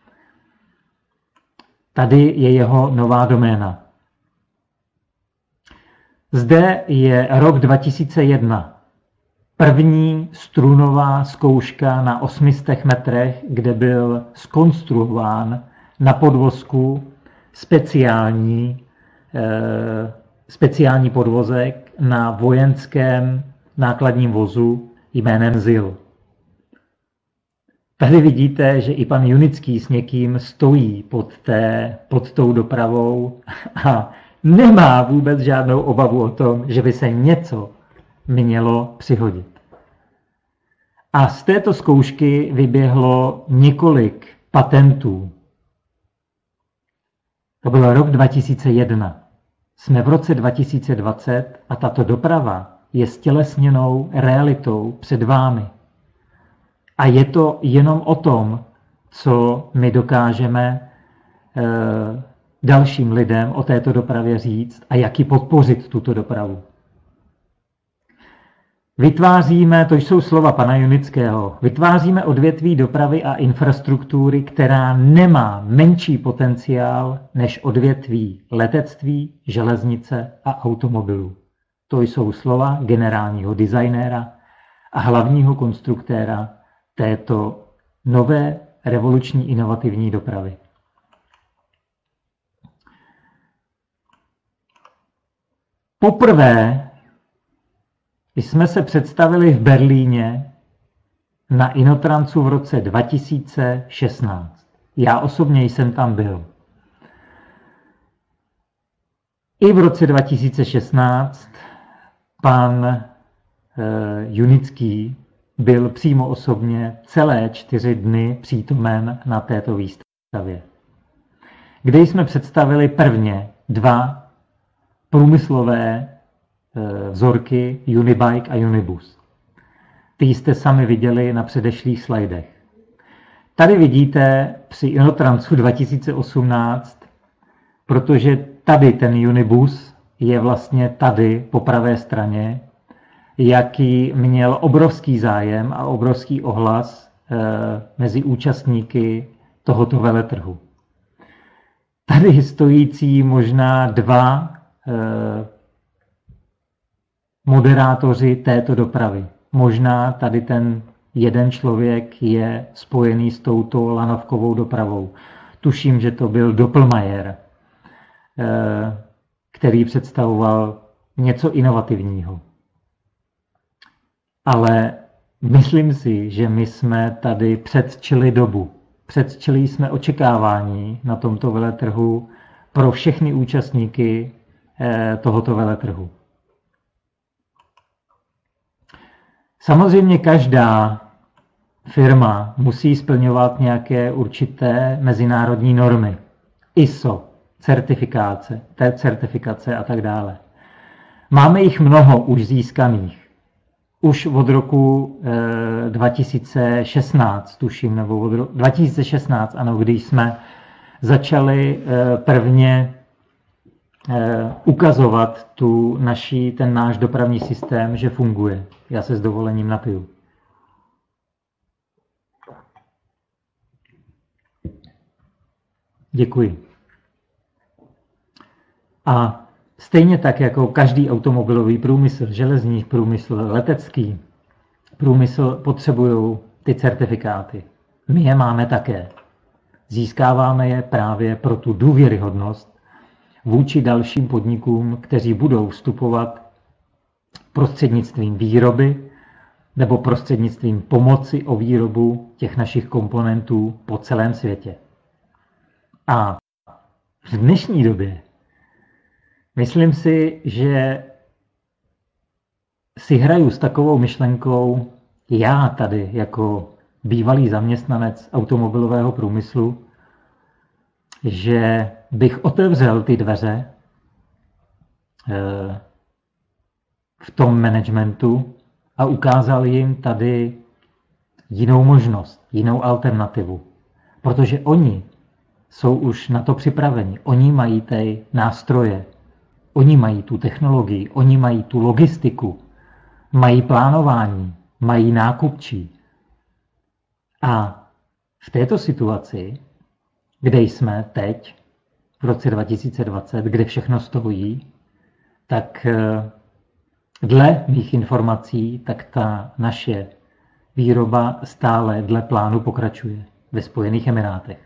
Tady je jeho nová doména. Zde je rok dva tisíce jedna. První strunová zkouška na osmi stech metrech, kde byl zkonstruován na podvozku speciální, eh, speciální podvozek na vojenském nákladním vozu jménem Zil. Tady vidíte, že i pan Junický s někým stojí pod, té, pod tou dopravou a nemá vůbec žádnou obavu o tom, že by se něco mělo přihodit. A z této zkoušky vyběhlo několik patentů. To byl rok dva tisíce jedna. Jsme v roce dva tisíce dvacet a tato doprava je stělesněnou realitou před vámi. A je to jenom o tom, co my dokážeme e, dalším lidem o této dopravě říct a jak ji podpořit tuto dopravu. Vytváříme, to jsou slova pana Junického, vytváříme odvětví dopravy a infrastruktury, která nemá menší potenciál než odvětví letectví, železnice a automobilů. To jsou slova generálního designéra a hlavního konstruktéra této nové revoluční inovativní dopravy. Poprvé jsme se představili v Berlíně na Inotransu v roce dva tisíce šestnáct. Já osobně jsem tam byl. I v roce dva tisíce šestnáct pan e, Junický byl přímo osobně celé čtyři dny přítomen na této výstavě, kde jsme představili prvně dva průmyslové vzorky Unibike a Unibus. Ty jste sami viděli na předešlých slajdech. Tady vidíte při Inotransu dva tisíce osmnáct, protože tady ten Unibus je vlastně tady po pravé straně, jaký měl obrovský zájem a obrovský ohlas eh, mezi účastníky tohoto veletrhu. Tady stojící možná dva eh, moderátoři této dopravy. Možná tady ten jeden člověk je spojený s touto lanovkovou dopravou. Tuším, že to byl Doppelmayr, který představoval něco inovativního. Ale myslím si, že my jsme tady předčili dobu. Předčili jsme očekávání na tomto veletrhu pro všechny účastníky tohoto veletrhu. Samozřejmě každá firma musí splňovat nějaké určité mezinárodní normy. I S O, certifikace, té certifikace a tak dále. Máme jich mnoho už získaných. Už od roku eh, dva tisíce šestnáct, tuším, nebo od roku dva tisíce šestnáct, ano, když jsme začali eh, prvně eh, ukazovat tu naší, ten náš dopravní systém, že funguje. Já se s dovolením napiju. Děkuji. A stejně tak jako každý automobilový průmysl, železní průmysl, letecký průmysl potřebují ty certifikáty. My je máme také. Získáváme je právě pro tu důvěryhodnost vůči dalším podnikům, kteří budou vstupovat prostřednictvím výroby nebo prostřednictvím pomoci o výrobu těch našich komponentů po celém světě. A v dnešní době myslím si, že si hraju s takovou myšlenkou, já tady jako bývalý zaměstnanec automobilového průmyslu, že bych otevřel ty dveře v tom managementu a ukázal jim tady jinou možnost, jinou alternativu. Protože oni jsou už na to připraveni. Oni mají ty nástroje, oni mají tu technologii, oni mají tu logistiku, mají plánování, mají nákupčí. A v této situaci, kde jsme teď, v roce dva tisíce dvacet, kde všechno stojí, tak dle mých informací, tak ta naše výroba stále dle plánu pokračuje ve Spojených Emirátech.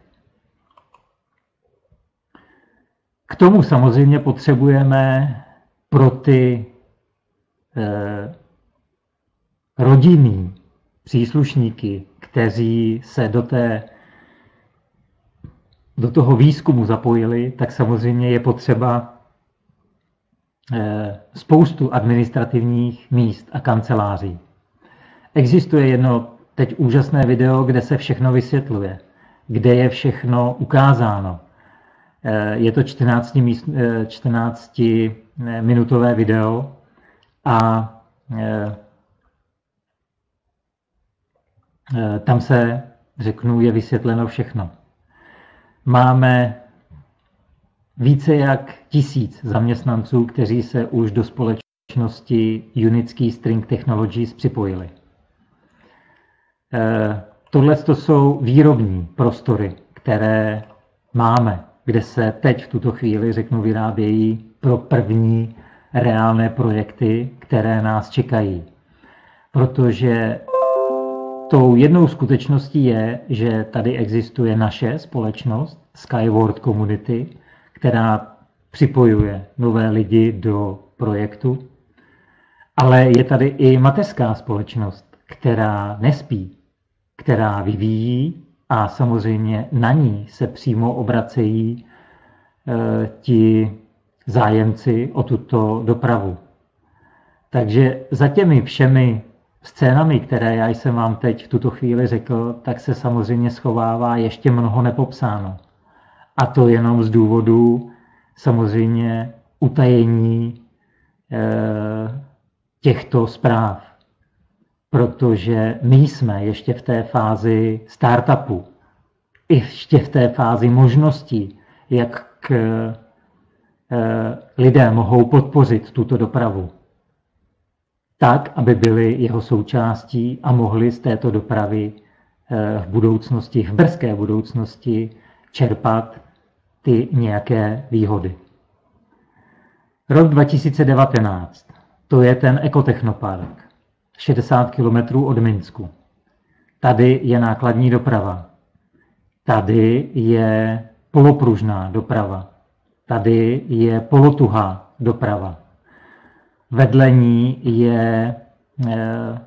K tomu samozřejmě potřebujeme pro ty eh, rodinní příslušníky, kteří se do, té, do toho výzkumu zapojili, tak samozřejmě je potřeba eh, spoustu administrativních míst a kanceláří. Existuje jedno teď úžasné video, kde se všechno vysvětluje, kde je všechno ukázáno. Je to čtrnáctiminutové video a tam se, řeknu, je vysvětleno všechno. Máme více jak tisíc zaměstnanců, kteří se už do společnosti Unitsky String Technologies připojili. Tohle to jsou výrobní prostory, které máme, kde se teď v tuto chvíli, řeknu, vyrábějí pro první reálné projekty, které nás čekají. Protože tou jednou skutečností je, že tady existuje naše společnost, Skyward Community, která připojuje nové lidi do projektu, ale je tady i mateřská společnost, která nespí, která vyvíjí a samozřejmě na ní se přímo obracejí e, ti zájemci o tuto dopravu. Takže za těmi všemi scénami, které já jsem vám teď v tuto chvíli řekl, tak se samozřejmě schovává ještě mnoho nepopsáno. A to jenom z důvodu samozřejmě utajení e, těchto zpráv. Protože my jsme ještě v té fázi startupu, ještě v té fázi možností, jak lidé mohou podpořit tuto dopravu. Tak, aby byli jeho součástí a mohli z této dopravy v budoucnosti, v brzké budoucnosti čerpat ty nějaké výhody. Rok dva tisíce devatenáct, to je ten ekotechnopark. šedesát kilometrů od Minsku. Tady je nákladní doprava. Tady je polopružná doprava. Tady je polotuhá doprava. Vedle ní je eh,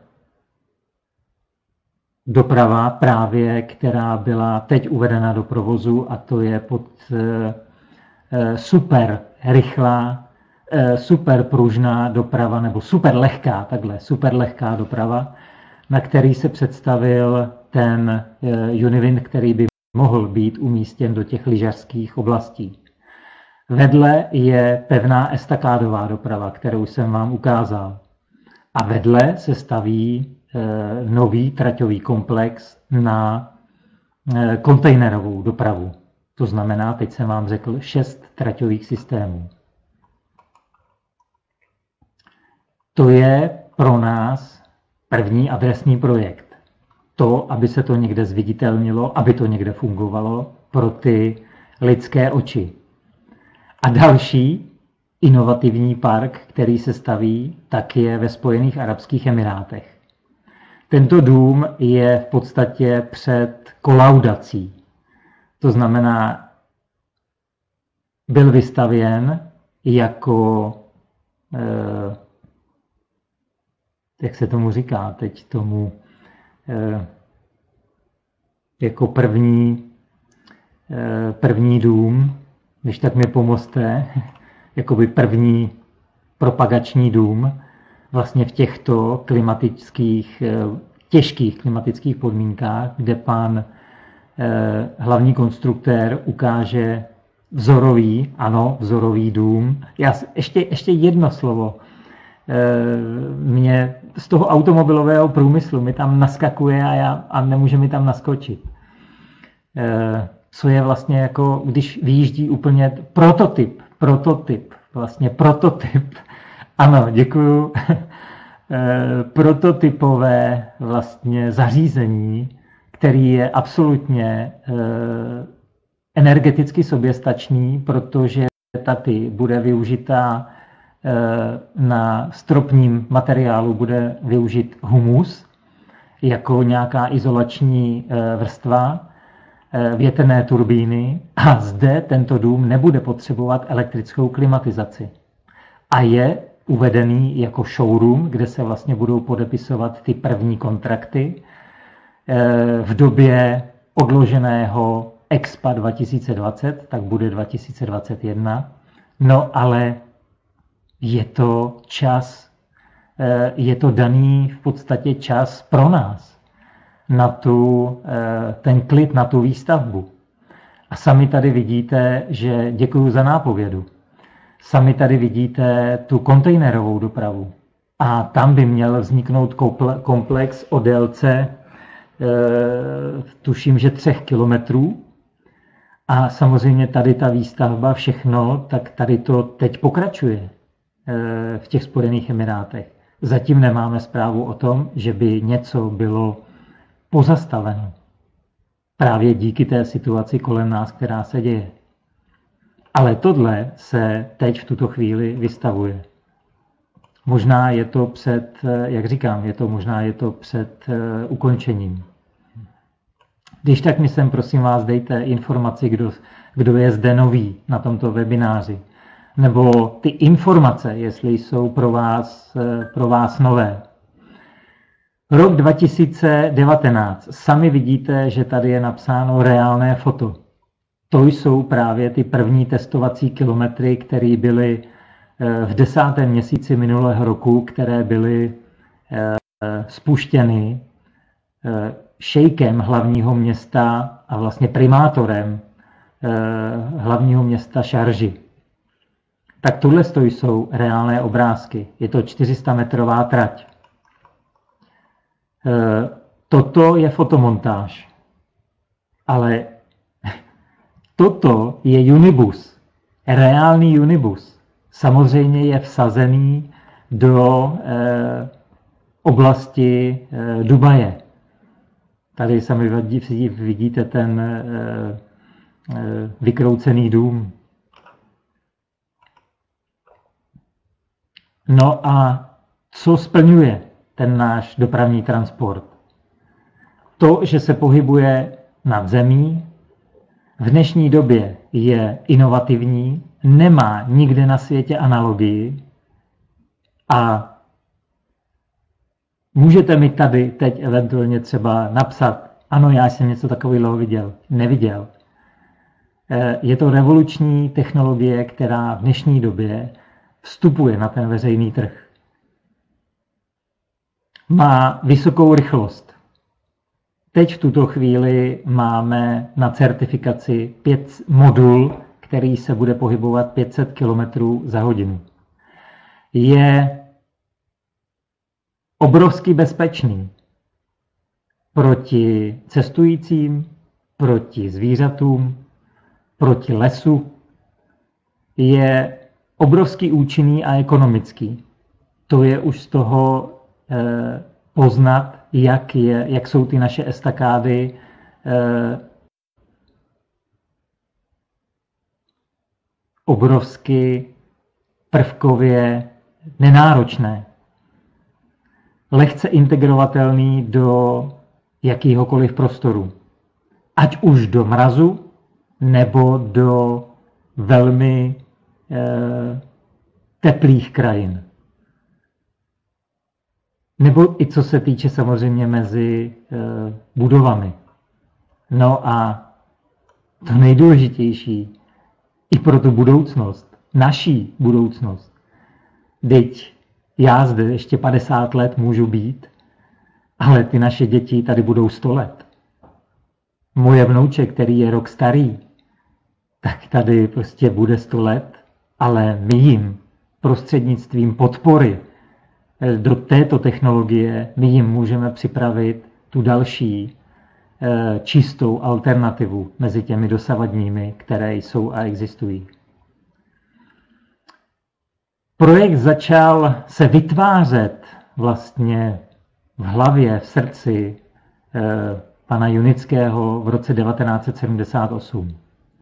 doprava právě, která byla teď uvedena do provozu, a to je pod eh, super rychlá, super pružná doprava, nebo super lehká, takhle, super lehká doprava, na který se představil ten Univind, který by mohl být umístěn do těch lyžařských oblastí. Vedle je pevná estakádová doprava, kterou jsem vám ukázal. A vedle se staví nový traťový komplex na kontejnerovou dopravu. To znamená, teď jsem vám řekl, šest traťových systémů. To je pro nás první adresní projekt. To, aby se to někde zviditelnilo, aby to někde fungovalo pro ty lidské oči. A další inovativní park, který se staví, tak je ve Spojených arabských emirátech. Tento dům je v podstatě před kolaudací. To znamená, byl vystavěn jako, eh, jak se tomu říká teď tomu, eh, jako první, eh, první dům, když tak mi pomozte, jakoby první propagační dům vlastně v těchto klimatických, těžkých klimatických podmínkách, kde pan hlavní konstruktér ukáže vzorový, ano, vzorový dům. Já, ještě, ještě jedno slovo. Mě z toho automobilového průmyslu mi tam naskakuje a, já, a nemůže mi tam naskočit. Co je vlastně jako, když vyjíždí úplně prototyp, prototyp, vlastně prototyp, ano, děkuju, prototypové vlastně zařízení, který je absolutně energeticky soběstačný, protože tady bude využitá na stropním materiálu bude využit humus jako nějaká izolační vrstva, větrné turbíny a zde tento dům nebude potřebovat elektrickou klimatizaci. A je uvedený jako showroom, kde se vlastně budou podepisovat ty první kontrakty v době odloženého Expa dva tisíce dvacet, tak bude dva tisíce dvacet jedna. No ale je to čas, je to daný v podstatě čas pro nás na tu, ten klid, na tu výstavbu. A sami tady vidíte, že děkuju za nápovědu. Sami tady vidíte tu kontejnerovou dopravu. A tam by měl vzniknout komplex o délce, tuším, že třech kilometrů. A samozřejmě tady ta výstavba, všechno, tak tady to teď pokračuje v těch Spojených Emirátech. Zatím nemáme zprávu o tom, že by něco bylo pozastaveno. Právě díky té situaci kolem nás, která se děje. Ale tohle se teď v tuto chvíli vystavuje. Možná je to před, jak říkám, je to, možná je to před ukončením. Když tak mi sem, prosím vás, dejte informaci, kdo, kdo je zde nový na tomto webináři. Nebo ty informace, jestli jsou pro vás, pro vás nové. Rok dva tisíce devatenáct. Sami vidíte, že tady je napsáno reálné foto. To jsou právě ty první testovací kilometry, které byly v desátém měsíci minulého roku, které byly spuštěny šejkem hlavního města a vlastně primátorem hlavního města Šarži. Tak tohle jsou reálné obrázky. Je to čtyři sta metrová trať. Toto je fotomontáž. Ale toto je unibus. Reálný unibus. Samozřejmě je vsazený do oblasti Dubaje. Tady sami vidíte ten vykroucený dům. No a co splňuje ten náš dopravní transport? To, že se pohybuje nad zemí, v dnešní době je inovativní, nemá nikde na světě analogii a můžete mi tady teď eventuálně třeba napsat, ano, já jsem něco takového viděl, neviděl. Je to revoluční technologie, která v dnešní době vstupuje na ten veřejný trh. Má vysokou rychlost. Teď v tuto chvíli máme na certifikaci pět modul, který se bude pohybovat pět set kilometrů za hodinu. Je obrovsky bezpečný proti cestujícím, proti zvířatům, proti lesu. Je obrovský účinný a ekonomický. To je už z toho eh, poznat, jak, je, jak jsou ty naše estakády eh, obrovsky prvkově nenáročné. Lehce integrovatelný do jakýhokoliv prostoru. Ať už do mrazu, nebo do velmi eh, teplých krajin. Nebo i co se týče samozřejmě mezi eh, budovami. No a to nejdůležitější i pro tu budoucnost, naší budoucnost. Teď Já zde ještě padesát let můžu být, ale ty naše děti tady budou sto let. Moje vnouček, který je rok starý, tak tady prostě bude sto let, ale my jim prostřednictvím podpory do této technologie, my jim můžeme připravit tu další čistou alternativu mezi těmi dosavadními, které jsou a existují. Projekt začal se vytvářet vlastně v hlavě, v srdci pana Junického v roce devatenáct set sedmdesát osm.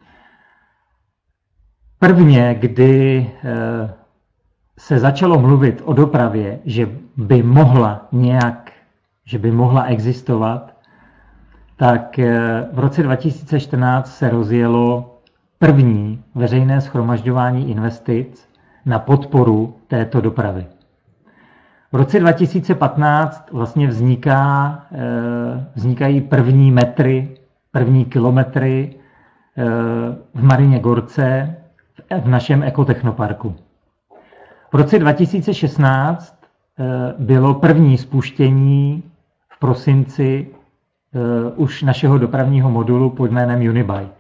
Prvně, kdy se začalo mluvit o dopravě, že by mohla nějak, že by mohla existovat, tak v roce dva tisíce čtrnáct se rozjelo první veřejné shromažďování investic na podporu této dopravy. V roce dva tisíce patnáct vlastně vzniká, vznikají první metry, první kilometry v Marině Gorce v našem ekotechnoparku. V roce dva tisíce šestnáct bylo první spuštění v prosinci už našeho dopravního modulu pod jménem Unibike.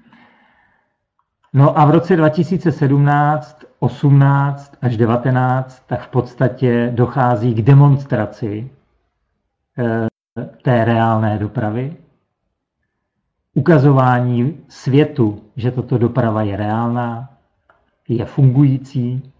No a v roce dva tisíce sedmnáct, osmnáct až devatenáct tak v podstatě dochází k demonstraci té reálné dopravy, ukazování světu, že tato doprava je reálná, je fungující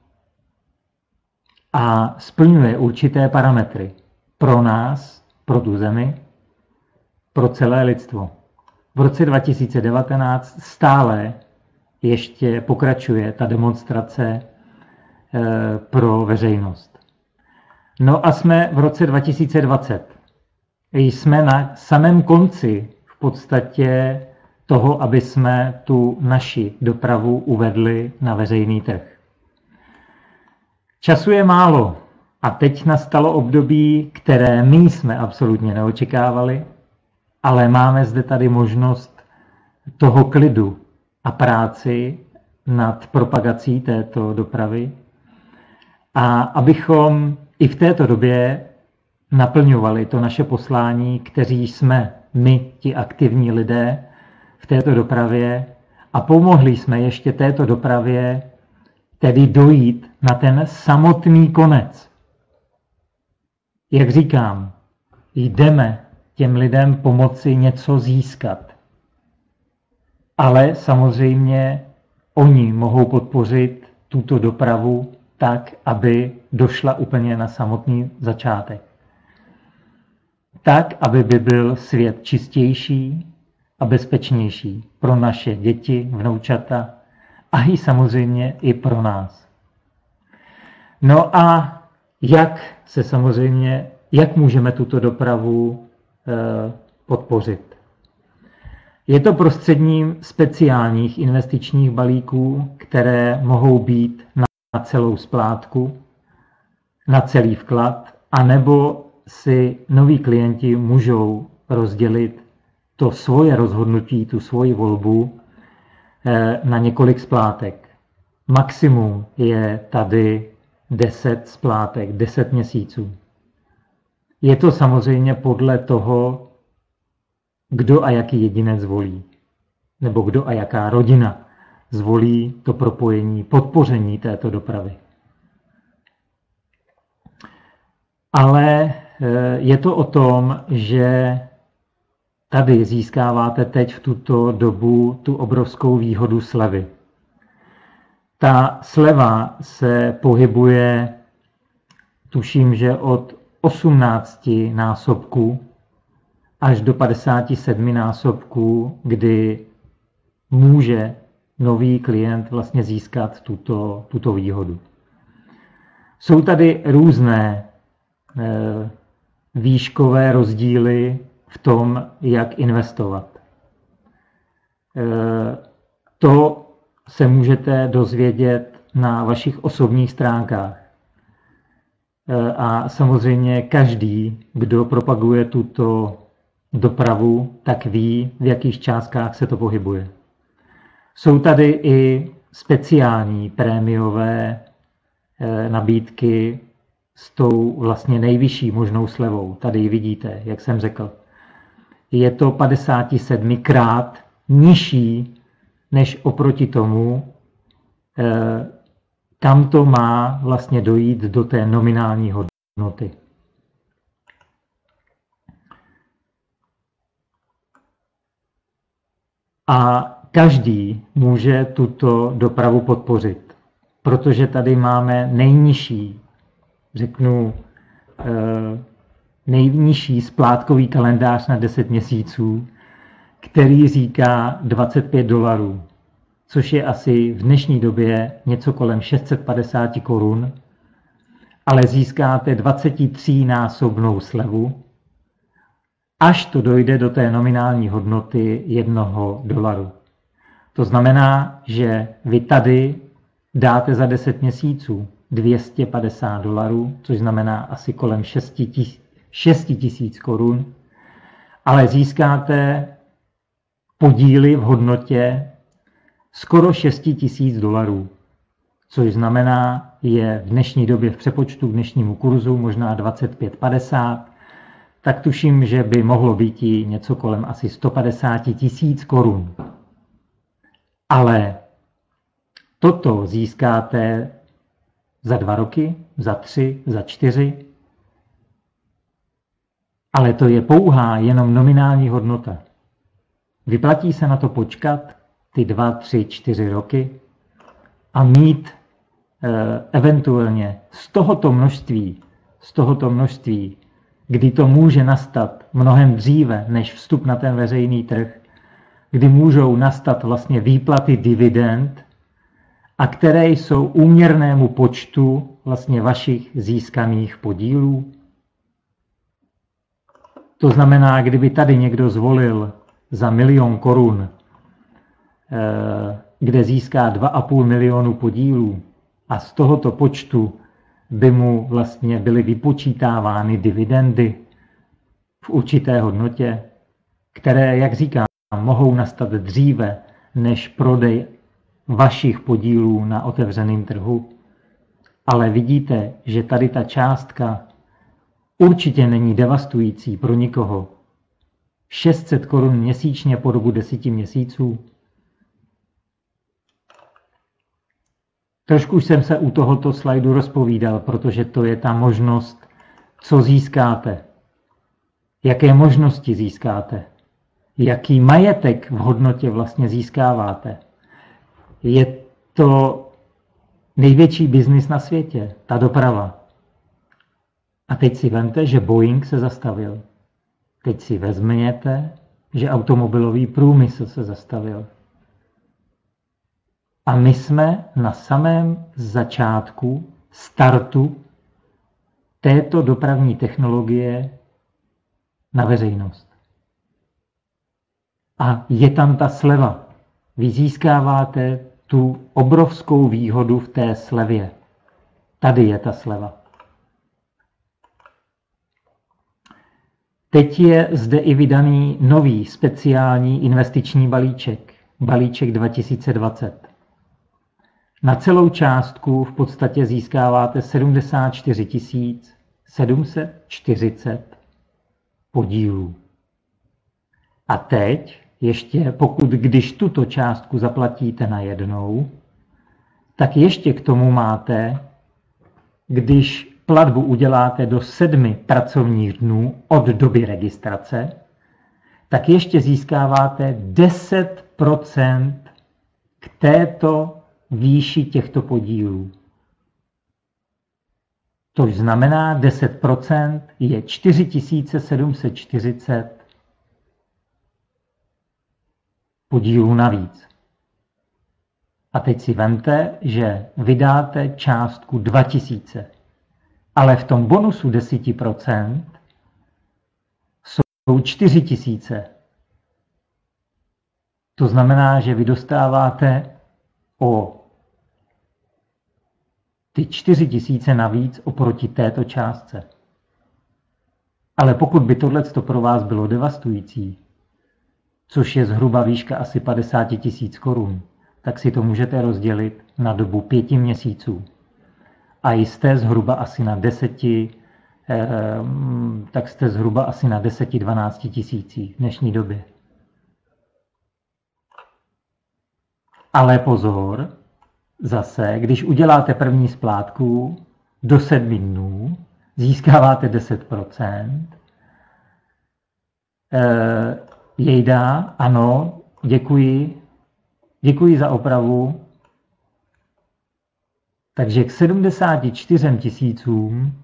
a splňuje určité parametry pro nás, pro tu zemi, pro celé lidstvo. V roce dva tisíce devatenáct stále ještě pokračuje ta demonstrace pro veřejnost. No a jsme v roce dva tisíce dvacet. Jsme na samém konci v podstatě toho, aby jsme tu naši dopravu uvedli na veřejný trh. Času je málo a teď nastalo období, které my jsme absolutně neočekávali, ale máme zde tady možnost toho klidu a práci nad propagací této dopravy a abychom i v této době naplňovali to naše poslání, kteří jsme my, ti aktivní lidé v této dopravě a pomohli jsme ještě této dopravě tedy dojít na ten samotný konec. Jak říkám, jdeme těm lidem pomoci něco získat. Ale samozřejmě oni mohou podpořit tuto dopravu tak, aby došla úplně na samotný začátek. Tak, aby by byl svět čistější a bezpečnější pro naše děti, vnoučata a i samozřejmě i pro nás. No a jak se samozřejmě, jak můžeme tuto dopravu eh, podpořit? Je to prostředním speciálních investičních balíků, které mohou být na celou splátku, na celý vklad, anebo si noví klienti můžou rozdělit to svoje rozhodnutí, tu svoji volbu na několik splátek. Maximum je tady deset splátek, deset měsíců. Je to samozřejmě podle toho, kdo a jaký jedinec zvolí, nebo kdo a jaká rodina zvolí to propojení, podpoření této dopravy. Ale je to o tom, že tady získáváte teď v tuto dobu tu obrovskou výhodu slevy. Ta sleva se pohybuje, tuším, že od osmnácti násobků až do padesáti sedmi násobků, kdy může nový klient vlastně získat tuto, tuto výhodu. Jsou tady různé eh, výškové rozdíly v tom, jak investovat. Eh, to se můžete dozvědět na vašich osobních stránkách. Eh, a samozřejmě každý, kdo propaguje tuto dopravu, tak ví, v jakých částkách se to pohybuje. Jsou tady i speciální prémiové nabídky s tou vlastně nejvyšší možnou slevou. Tady ji vidíte, jak jsem řekl. Je to padesát sedm krát nižší než oproti tomu, kam to má vlastně dojít do té nominální hodnoty. A každý může tuto dopravu podpořit, protože tady máme nejnižší, řeknu, nejnižší splátkový kalendář na deset měsíců, který říká dvacet pět dolarů, což je asi v dnešní době něco kolem šest set padesát korun, ale získáte dvacetitřínásobnou slevu, až to dojde do té nominální hodnoty jednoho dolaru. To znamená, že vy tady dáte za deset měsíců dvě stě padesát dolarů, což znamená asi kolem šest tisíc korun, ale získáte podíly v hodnotě skoro šest tisíc dolarů, což znamená, je v dnešní době v přepočtu k dnešnímu kurzu možná dvacet pět padesát, tak tuším, že by mohlo být i něco kolem asi sto padesát tisíc korun. Ale toto získáte za dva roky, za tři, za čtyři, ale to je pouhá jenom nominální hodnota. Vyplatí se na to počkat ty dva, tři, čtyři roky a mít e, eventuálně z tohoto množství, z tohoto množství, kdy to může nastat mnohem dříve než vstup na ten veřejný trh, kdy můžou nastat vlastně výplaty dividend, a které jsou úměrnému počtu vlastně vašich získaných podílů. To znamená, kdyby tady někdo zvolil za milion korun, kde získá dva a půl milionu podílů a z tohoto počtu by mu vlastně byly vypočítávány dividendy v určité hodnotě, které, jak říkám, mohou nastat dříve než prodej vašich podílů na otevřeném trhu. Ale vidíte, že tady ta částka určitě není devastující pro nikoho. šest set korun měsíčně po dobu deseti měsíců. Trošku jsem se u tohoto slajdu rozpovídal, protože to je ta možnost, co získáte. Jaké možnosti získáte. Jaký majetek v hodnotě vlastně získáváte. Je to největší biznis na světě, ta doprava. A teď si vemte, že Boeing se zastavil. Teď si vezměte, že automobilový průmysl se zastavil. A my jsme na samém začátku startu této dopravní technologie na veřejnost. A je tam ta sleva. Vy získáváte tu obrovskou výhodu v té slevě. Tady je ta sleva. Teď je zde i vydaný nový speciální investiční balíček. Balíček dva tisíce dvacet. Na celou částku v podstatě získáváte sedmdesát čtyři tisíc sedm set čtyřicet podílů. A teď ještě, pokud když tuto částku zaplatíte najednou, tak ještě k tomu máte, když platbu uděláte do sedmi pracovních dnů od doby registrace, tak ještě získáváte deset procent k této výši těchto podílů. To znamená, deset procent je čtyři tisíce sedm set čtyřicet podílů navíc. A teď si vemte, že vydáte částku dva tisíce. Ale v tom bonusu deset procent jsou čtyři tisíce. To znamená, že vy dostáváte o ty čtyři tisíce navíc oproti této částce. Ale pokud by tohleto pro vás bylo devastující, což je zhruba výška asi padesát tisíc korun, tak si to můžete rozdělit na dobu pěti měsíců. a jste zhruba asi na deseti, tak jste zhruba asi na deseti dvanácti tisících v dnešní době. Ale pozor, zase, když uděláte první splátku do sedmi dnů, získáváte deset procent. E, jejda, ano, děkuji, děkuji za opravu. Takže k sedmdesáti čtyřem tisícům,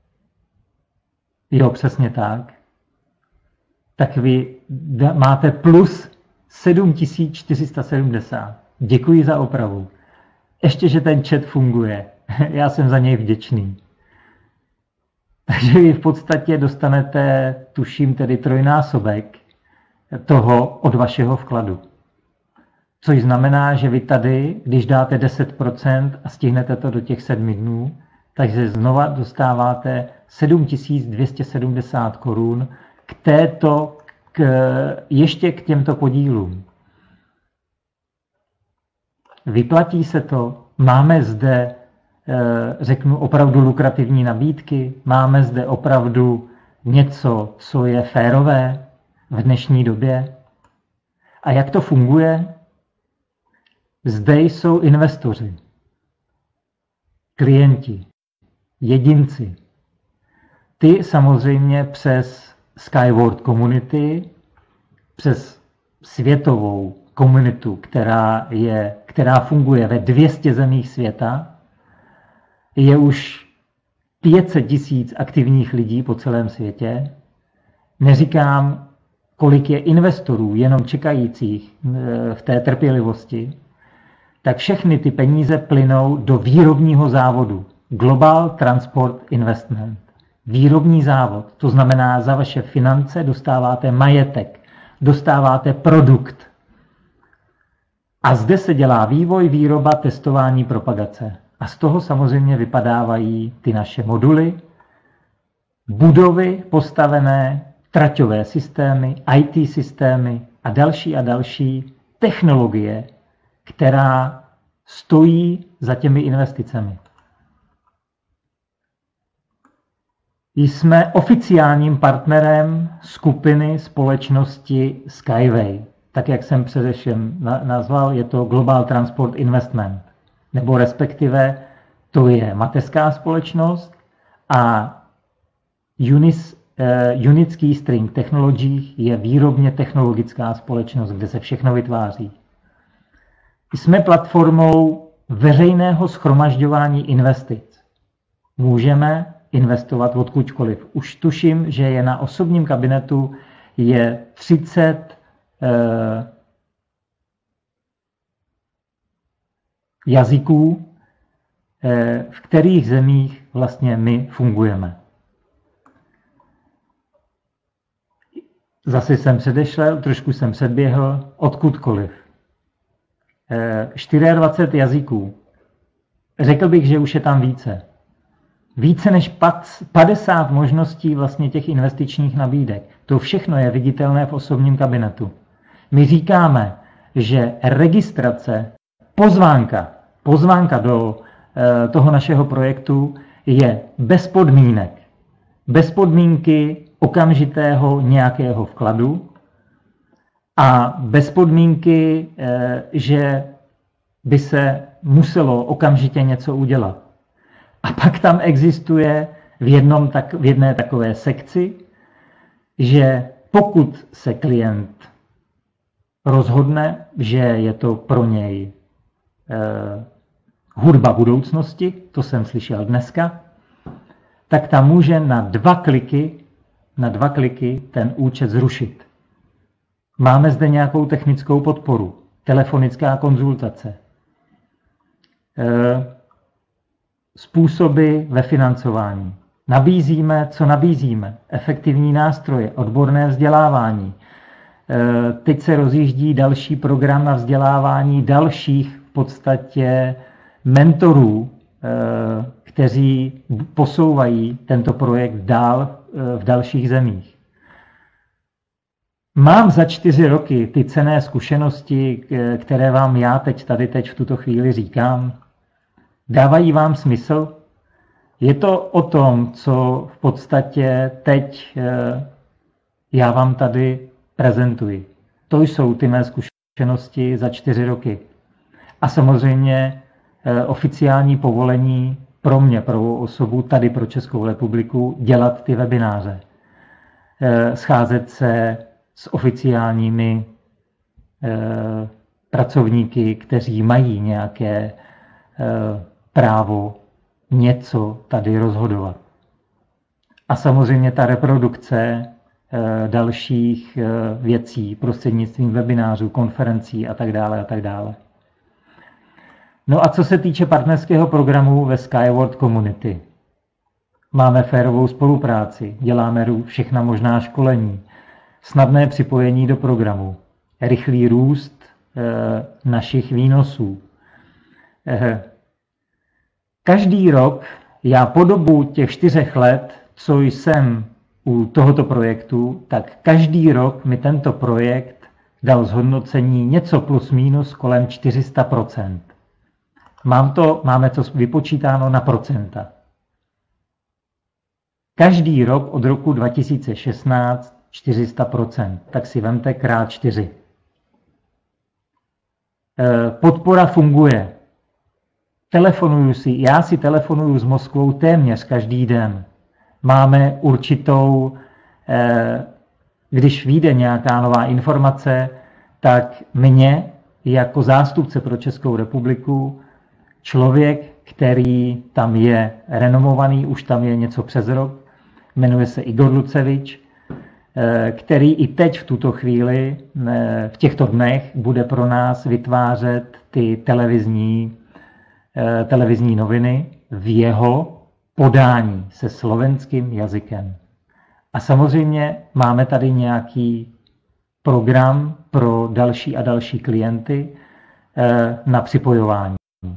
jo, přesně tak, tak vy máte plus sedm tisíc čtyři sta sedmdesát. Děkuji za opravu. Ještě, že ten chat funguje. Já jsem za něj vděčný. Takže vy v podstatě dostanete, tuším, tedy trojnásobek toho od vašeho vkladu. Což znamená, že vy tady, když dáte deset procent a stihnete to do těch sedmi dnů, takže znova dostáváte sedm tisíc dvě stě sedmdesát korun k této, k, ještě k těmto podílům. Vyplatí se to? Máme zde, řeknu, opravdu lukrativní nabídky? Máme zde opravdu něco, co je férové v dnešní době? A jak to funguje? Zde jsou investoři, klienti, jedinci. Ty samozřejmě přes Skyward Community, přes světovou komunitu, která, je, která funguje ve dvě stě zemích světa, je už pět set tisíc aktivních lidí po celém světě. Neříkám, kolik je investorů, jenom čekajících v té trpělivosti, tak všechny ty peníze plynou do výrobního závodu. Global Transport Investment. Výrobní závod, to znamená, za vaše finance dostáváte majetek, dostáváte produkt. A zde se dělá vývoj, výroba, testování, propagace. A z toho samozřejmě vypadávají ty naše moduly, budovy postavené, traťové systémy, í té systémy a další a další technologie, která stojí za těmi investicemi. Jsme oficiálním partnerem skupiny společnosti Skyway. Tak, jak jsem především nazval, je to Global Transport Investment. Nebo respektive to je mateřská společnost a Unis, uh, Unický String Technologies je výrobně technologická společnost, kde se všechno vytváří. Jsme platformou veřejného shromažďování investic. Můžeme investovat odkudkoliv. Už tuším, že je na osobním kabinetu je třicet eh, jazyků, eh, v kterých zemích vlastně my fungujeme. Zase jsem předešel, trošku jsem předběhl, odkudkoliv. dvacet čtyři jazyků. Řekl bych, že už je tam více. Více než padesát možností vlastně těch investičních nabídek. To všechno je viditelné v osobním kabinetu. My říkáme, že registrace, pozvánka, pozvánka do e, toho našeho projektu je bez podmínek. Bez podmínky okamžitého nějakého vkladu a bez podmínky, e, že by se muselo okamžitě něco udělat. A pak tam existuje v, jednom tak, v jedné takové sekci, že pokud se klient rozhodne, že je to pro něj eh, hudba budoucnosti, to jsem slyšel dneska, tak tam může na dva kliky, na dva kliky ten účet zrušit. Máme zde nějakou technickou podporu, telefonická konzultace, eh, způsoby ve financování. Nabízíme, co nabízíme. Efektivní nástroje, odborné vzdělávání. Teď se rozjíždí další program na vzdělávání dalších v podstatě mentorů, kteří posouvají tento projekt dál v dalších zemích. Mám za čtyři roky ty cenné zkušenosti, které vám já teď tady teď v tuto chvíli říkám. Dávají vám smysl? Je to o tom, co v podstatě teď já vám tady prezentuji. To jsou ty mé zkušenosti za čtyři roky. A samozřejmě oficiální povolení pro mě, pro osobu tady pro Českou republiku, dělat ty webináře. Scházet se s oficiálními pracovníky, kteří mají nějaké právo něco tady rozhodovat. A samozřejmě ta reprodukce dalších věcí prostřednictvím webinářů, konferencí a tak dále a tak dále. No a co se týče partnerského programu ve Skyward Community, máme férovou spolupráci, děláme všechna možná školení, snadné připojení do programu, rychlý růst e, našich výnosů. E, každý rok, já po dobu těch čtyřech let, co jsem u tohoto projektu, tak každý rok mi tento projekt dal zhodnocení něco plus minus kolem čtyři sta procent. Mám to, máme to vypočítáno na procenta. Každý rok od roku dva tisíce šestnáct čtyři sta procent, tak si vemte krát čtyři. Podpora funguje. Telefonuju si, já si telefonuju s Moskvou téměř každý den. Máme určitou, když vyjde nějaká nová informace, tak mě jako zástupce pro Českou republiku, člověk, který tam je renomovaný, už tam je něco přes rok, jmenuje se Igor Lucevič, který i teď v tuto chvíli, v těchto dnech, bude pro nás vytvářet ty televizní, televizní noviny v jeho podání se slovenským jazykem. A samozřejmě máme tady nějaký program pro další a další klienty na připojování.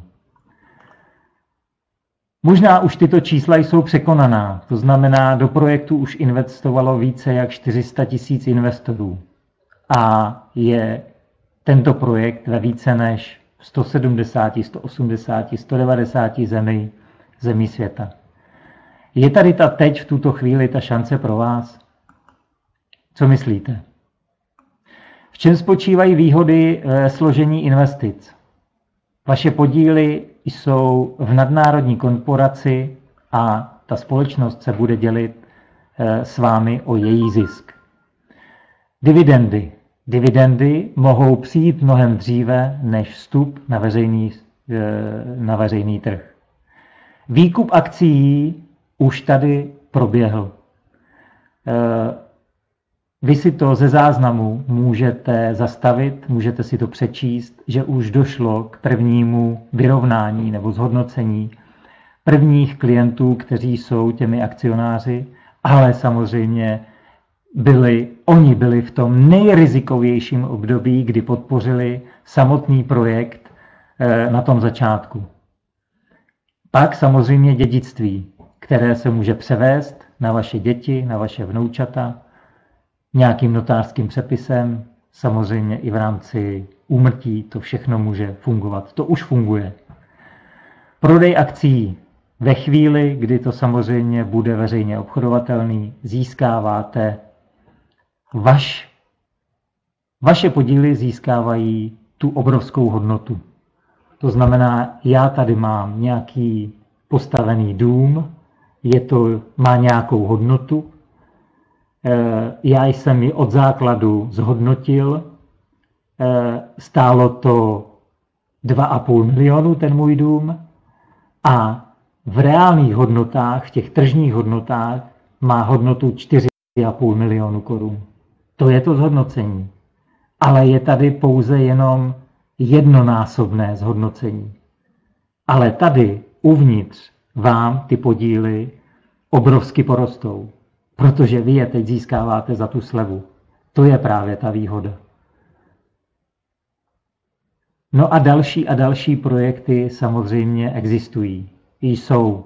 Možná už tyto čísla jsou překonaná, to znamená, do projektu už investovalo více jak čtyři sta tisíc investorů a je tento projekt ve více než sto sedmdesáti, sto osmdesáti, sto devadesáti zemí, zemí světa. Je tady ta teď v tuto chvíli ta šance pro vás? Co myslíte? V čem spočívají výhody složení investic? Vaše podíly jsou v nadnárodní korporaci a ta společnost se bude dělit s vámi o její zisk. Dividendy. Dividendy mohou přijít mnohem dříve než vstup na veřejný, na veřejný trh. Výkup akcií už tady proběhl. Vy si to ze záznamu můžete zastavit, můžete si to přečíst, že už došlo k prvnímu vyrovnání nebo zhodnocení prvních klientů, kteří jsou těmi akcionáři, ale samozřejmě byli, oni byli v tom nejrizikovějším období, kdy podpořili samotný projekt na tom začátku. Pak samozřejmě dědictví, které se může převést na vaše děti, na vaše vnoučata, nějakým notářským přepisem, samozřejmě i v rámci úmrtí, to všechno může fungovat. To už funguje. Prodej akcií. Ve chvíli, kdy to samozřejmě bude veřejně obchodovatelný, získáváte vaš, vaše podíly získávají tu obrovskou hodnotu. To znamená, já tady mám nějaký postavený dům, je to, má nějakou hodnotu, já jsem ji od základu zhodnotil, stálo to dva a půl milionu ten můj dům a v reálných hodnotách, v těch tržních hodnotách má hodnotu čtyři a půl milionu korun. To je to zhodnocení. Ale je tady pouze jenom jednonásobné zhodnocení. Ale tady uvnitř vám ty podíly obrovsky porostou. Protože vy je teď získáváte za tu slevu. To je právě ta výhoda. No a další a další projekty samozřejmě existují. Jsou.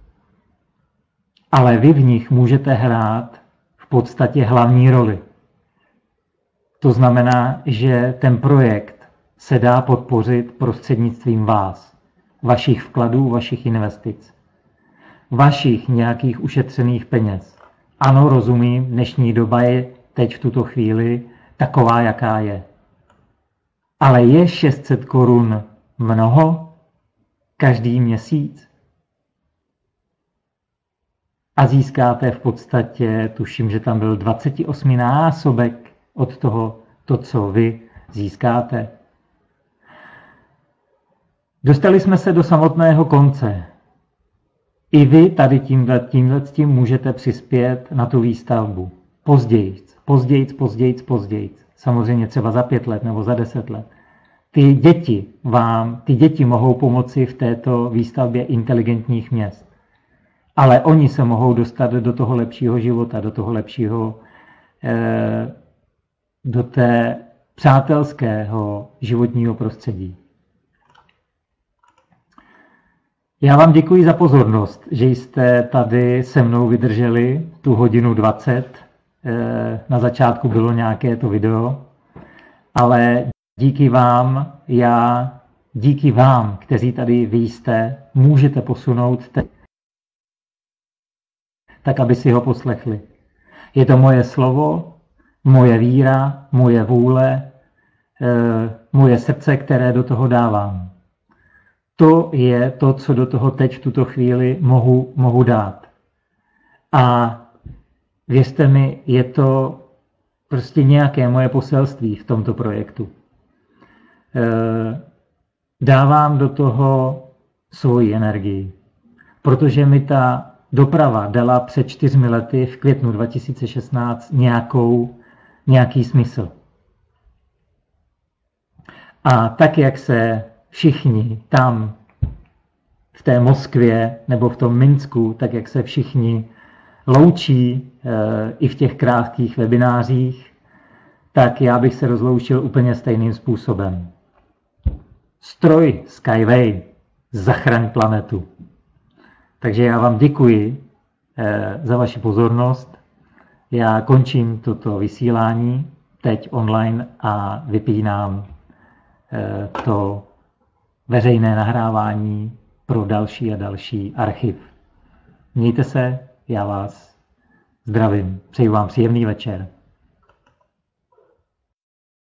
Ale vy v nich můžete hrát v podstatě hlavní roli. To znamená, že ten projekt se dá podpořit prostřednictvím vás, vašich vkladů, vašich investic. vašich nějakých ušetřených peněz. Ano, rozumím, dnešní doba je teď v tuto chvíli taková, jaká je. Ale je šest set korun mnoho každý měsíc? A získáte v podstatě, tuším, že tam byl dvacetiosminásobek od toho, to, co vy získáte. Dostali jsme se do samotného konce. I vy tady tímhle, tímhle tím můžete přispět na tu výstavbu. Pozdějc, pozdějc, pozdějc, pozdějc. Samozřejmě třeba za pět let nebo za deset let. Ty děti vám, ty děti mohou pomoci v této výstavbě inteligentních měst. Ale oni se mohou dostat do toho lepšího života, do toho lepšího, eh, do té přátelského životního prostředí. Já vám děkuji za pozornost, že jste tady se mnou vydrželi tu hodinu dvacet. Na začátku bylo nějaké to video, ale díky vám, já, díky vám, kteří tady vy jste, můžete posunout te- tak, aby si ho poslechli. Je to moje slovo, moje víra, moje vůle, moje srdce, které do toho dávám. To je to, co do toho teď v tuto chvíli mohu, mohu dát. A věřte mi, je to prostě nějaké moje poselství v tomto projektu. Dávám do toho svoji energii, protože mi ta doprava dala před čtyřmi lety v květnu dva tisíce šestnáct nějakou, nějaký smysl. A tak, jak se všichni tam v té Moskvě nebo v tom Minsku, tak jak se všichni loučí e, i v těch krátkých webinářích, tak já bych se rozloučil úplně stejným způsobem. Stroj Skyway, zachraň planetu. Takže já vám děkuji e, za vaši pozornost. Já končím toto vysílání teď online a vypínám e, to veřejné nahrávání pro další a další archiv. Mějte se, já vás zdravím. Přeji vám příjemný večer.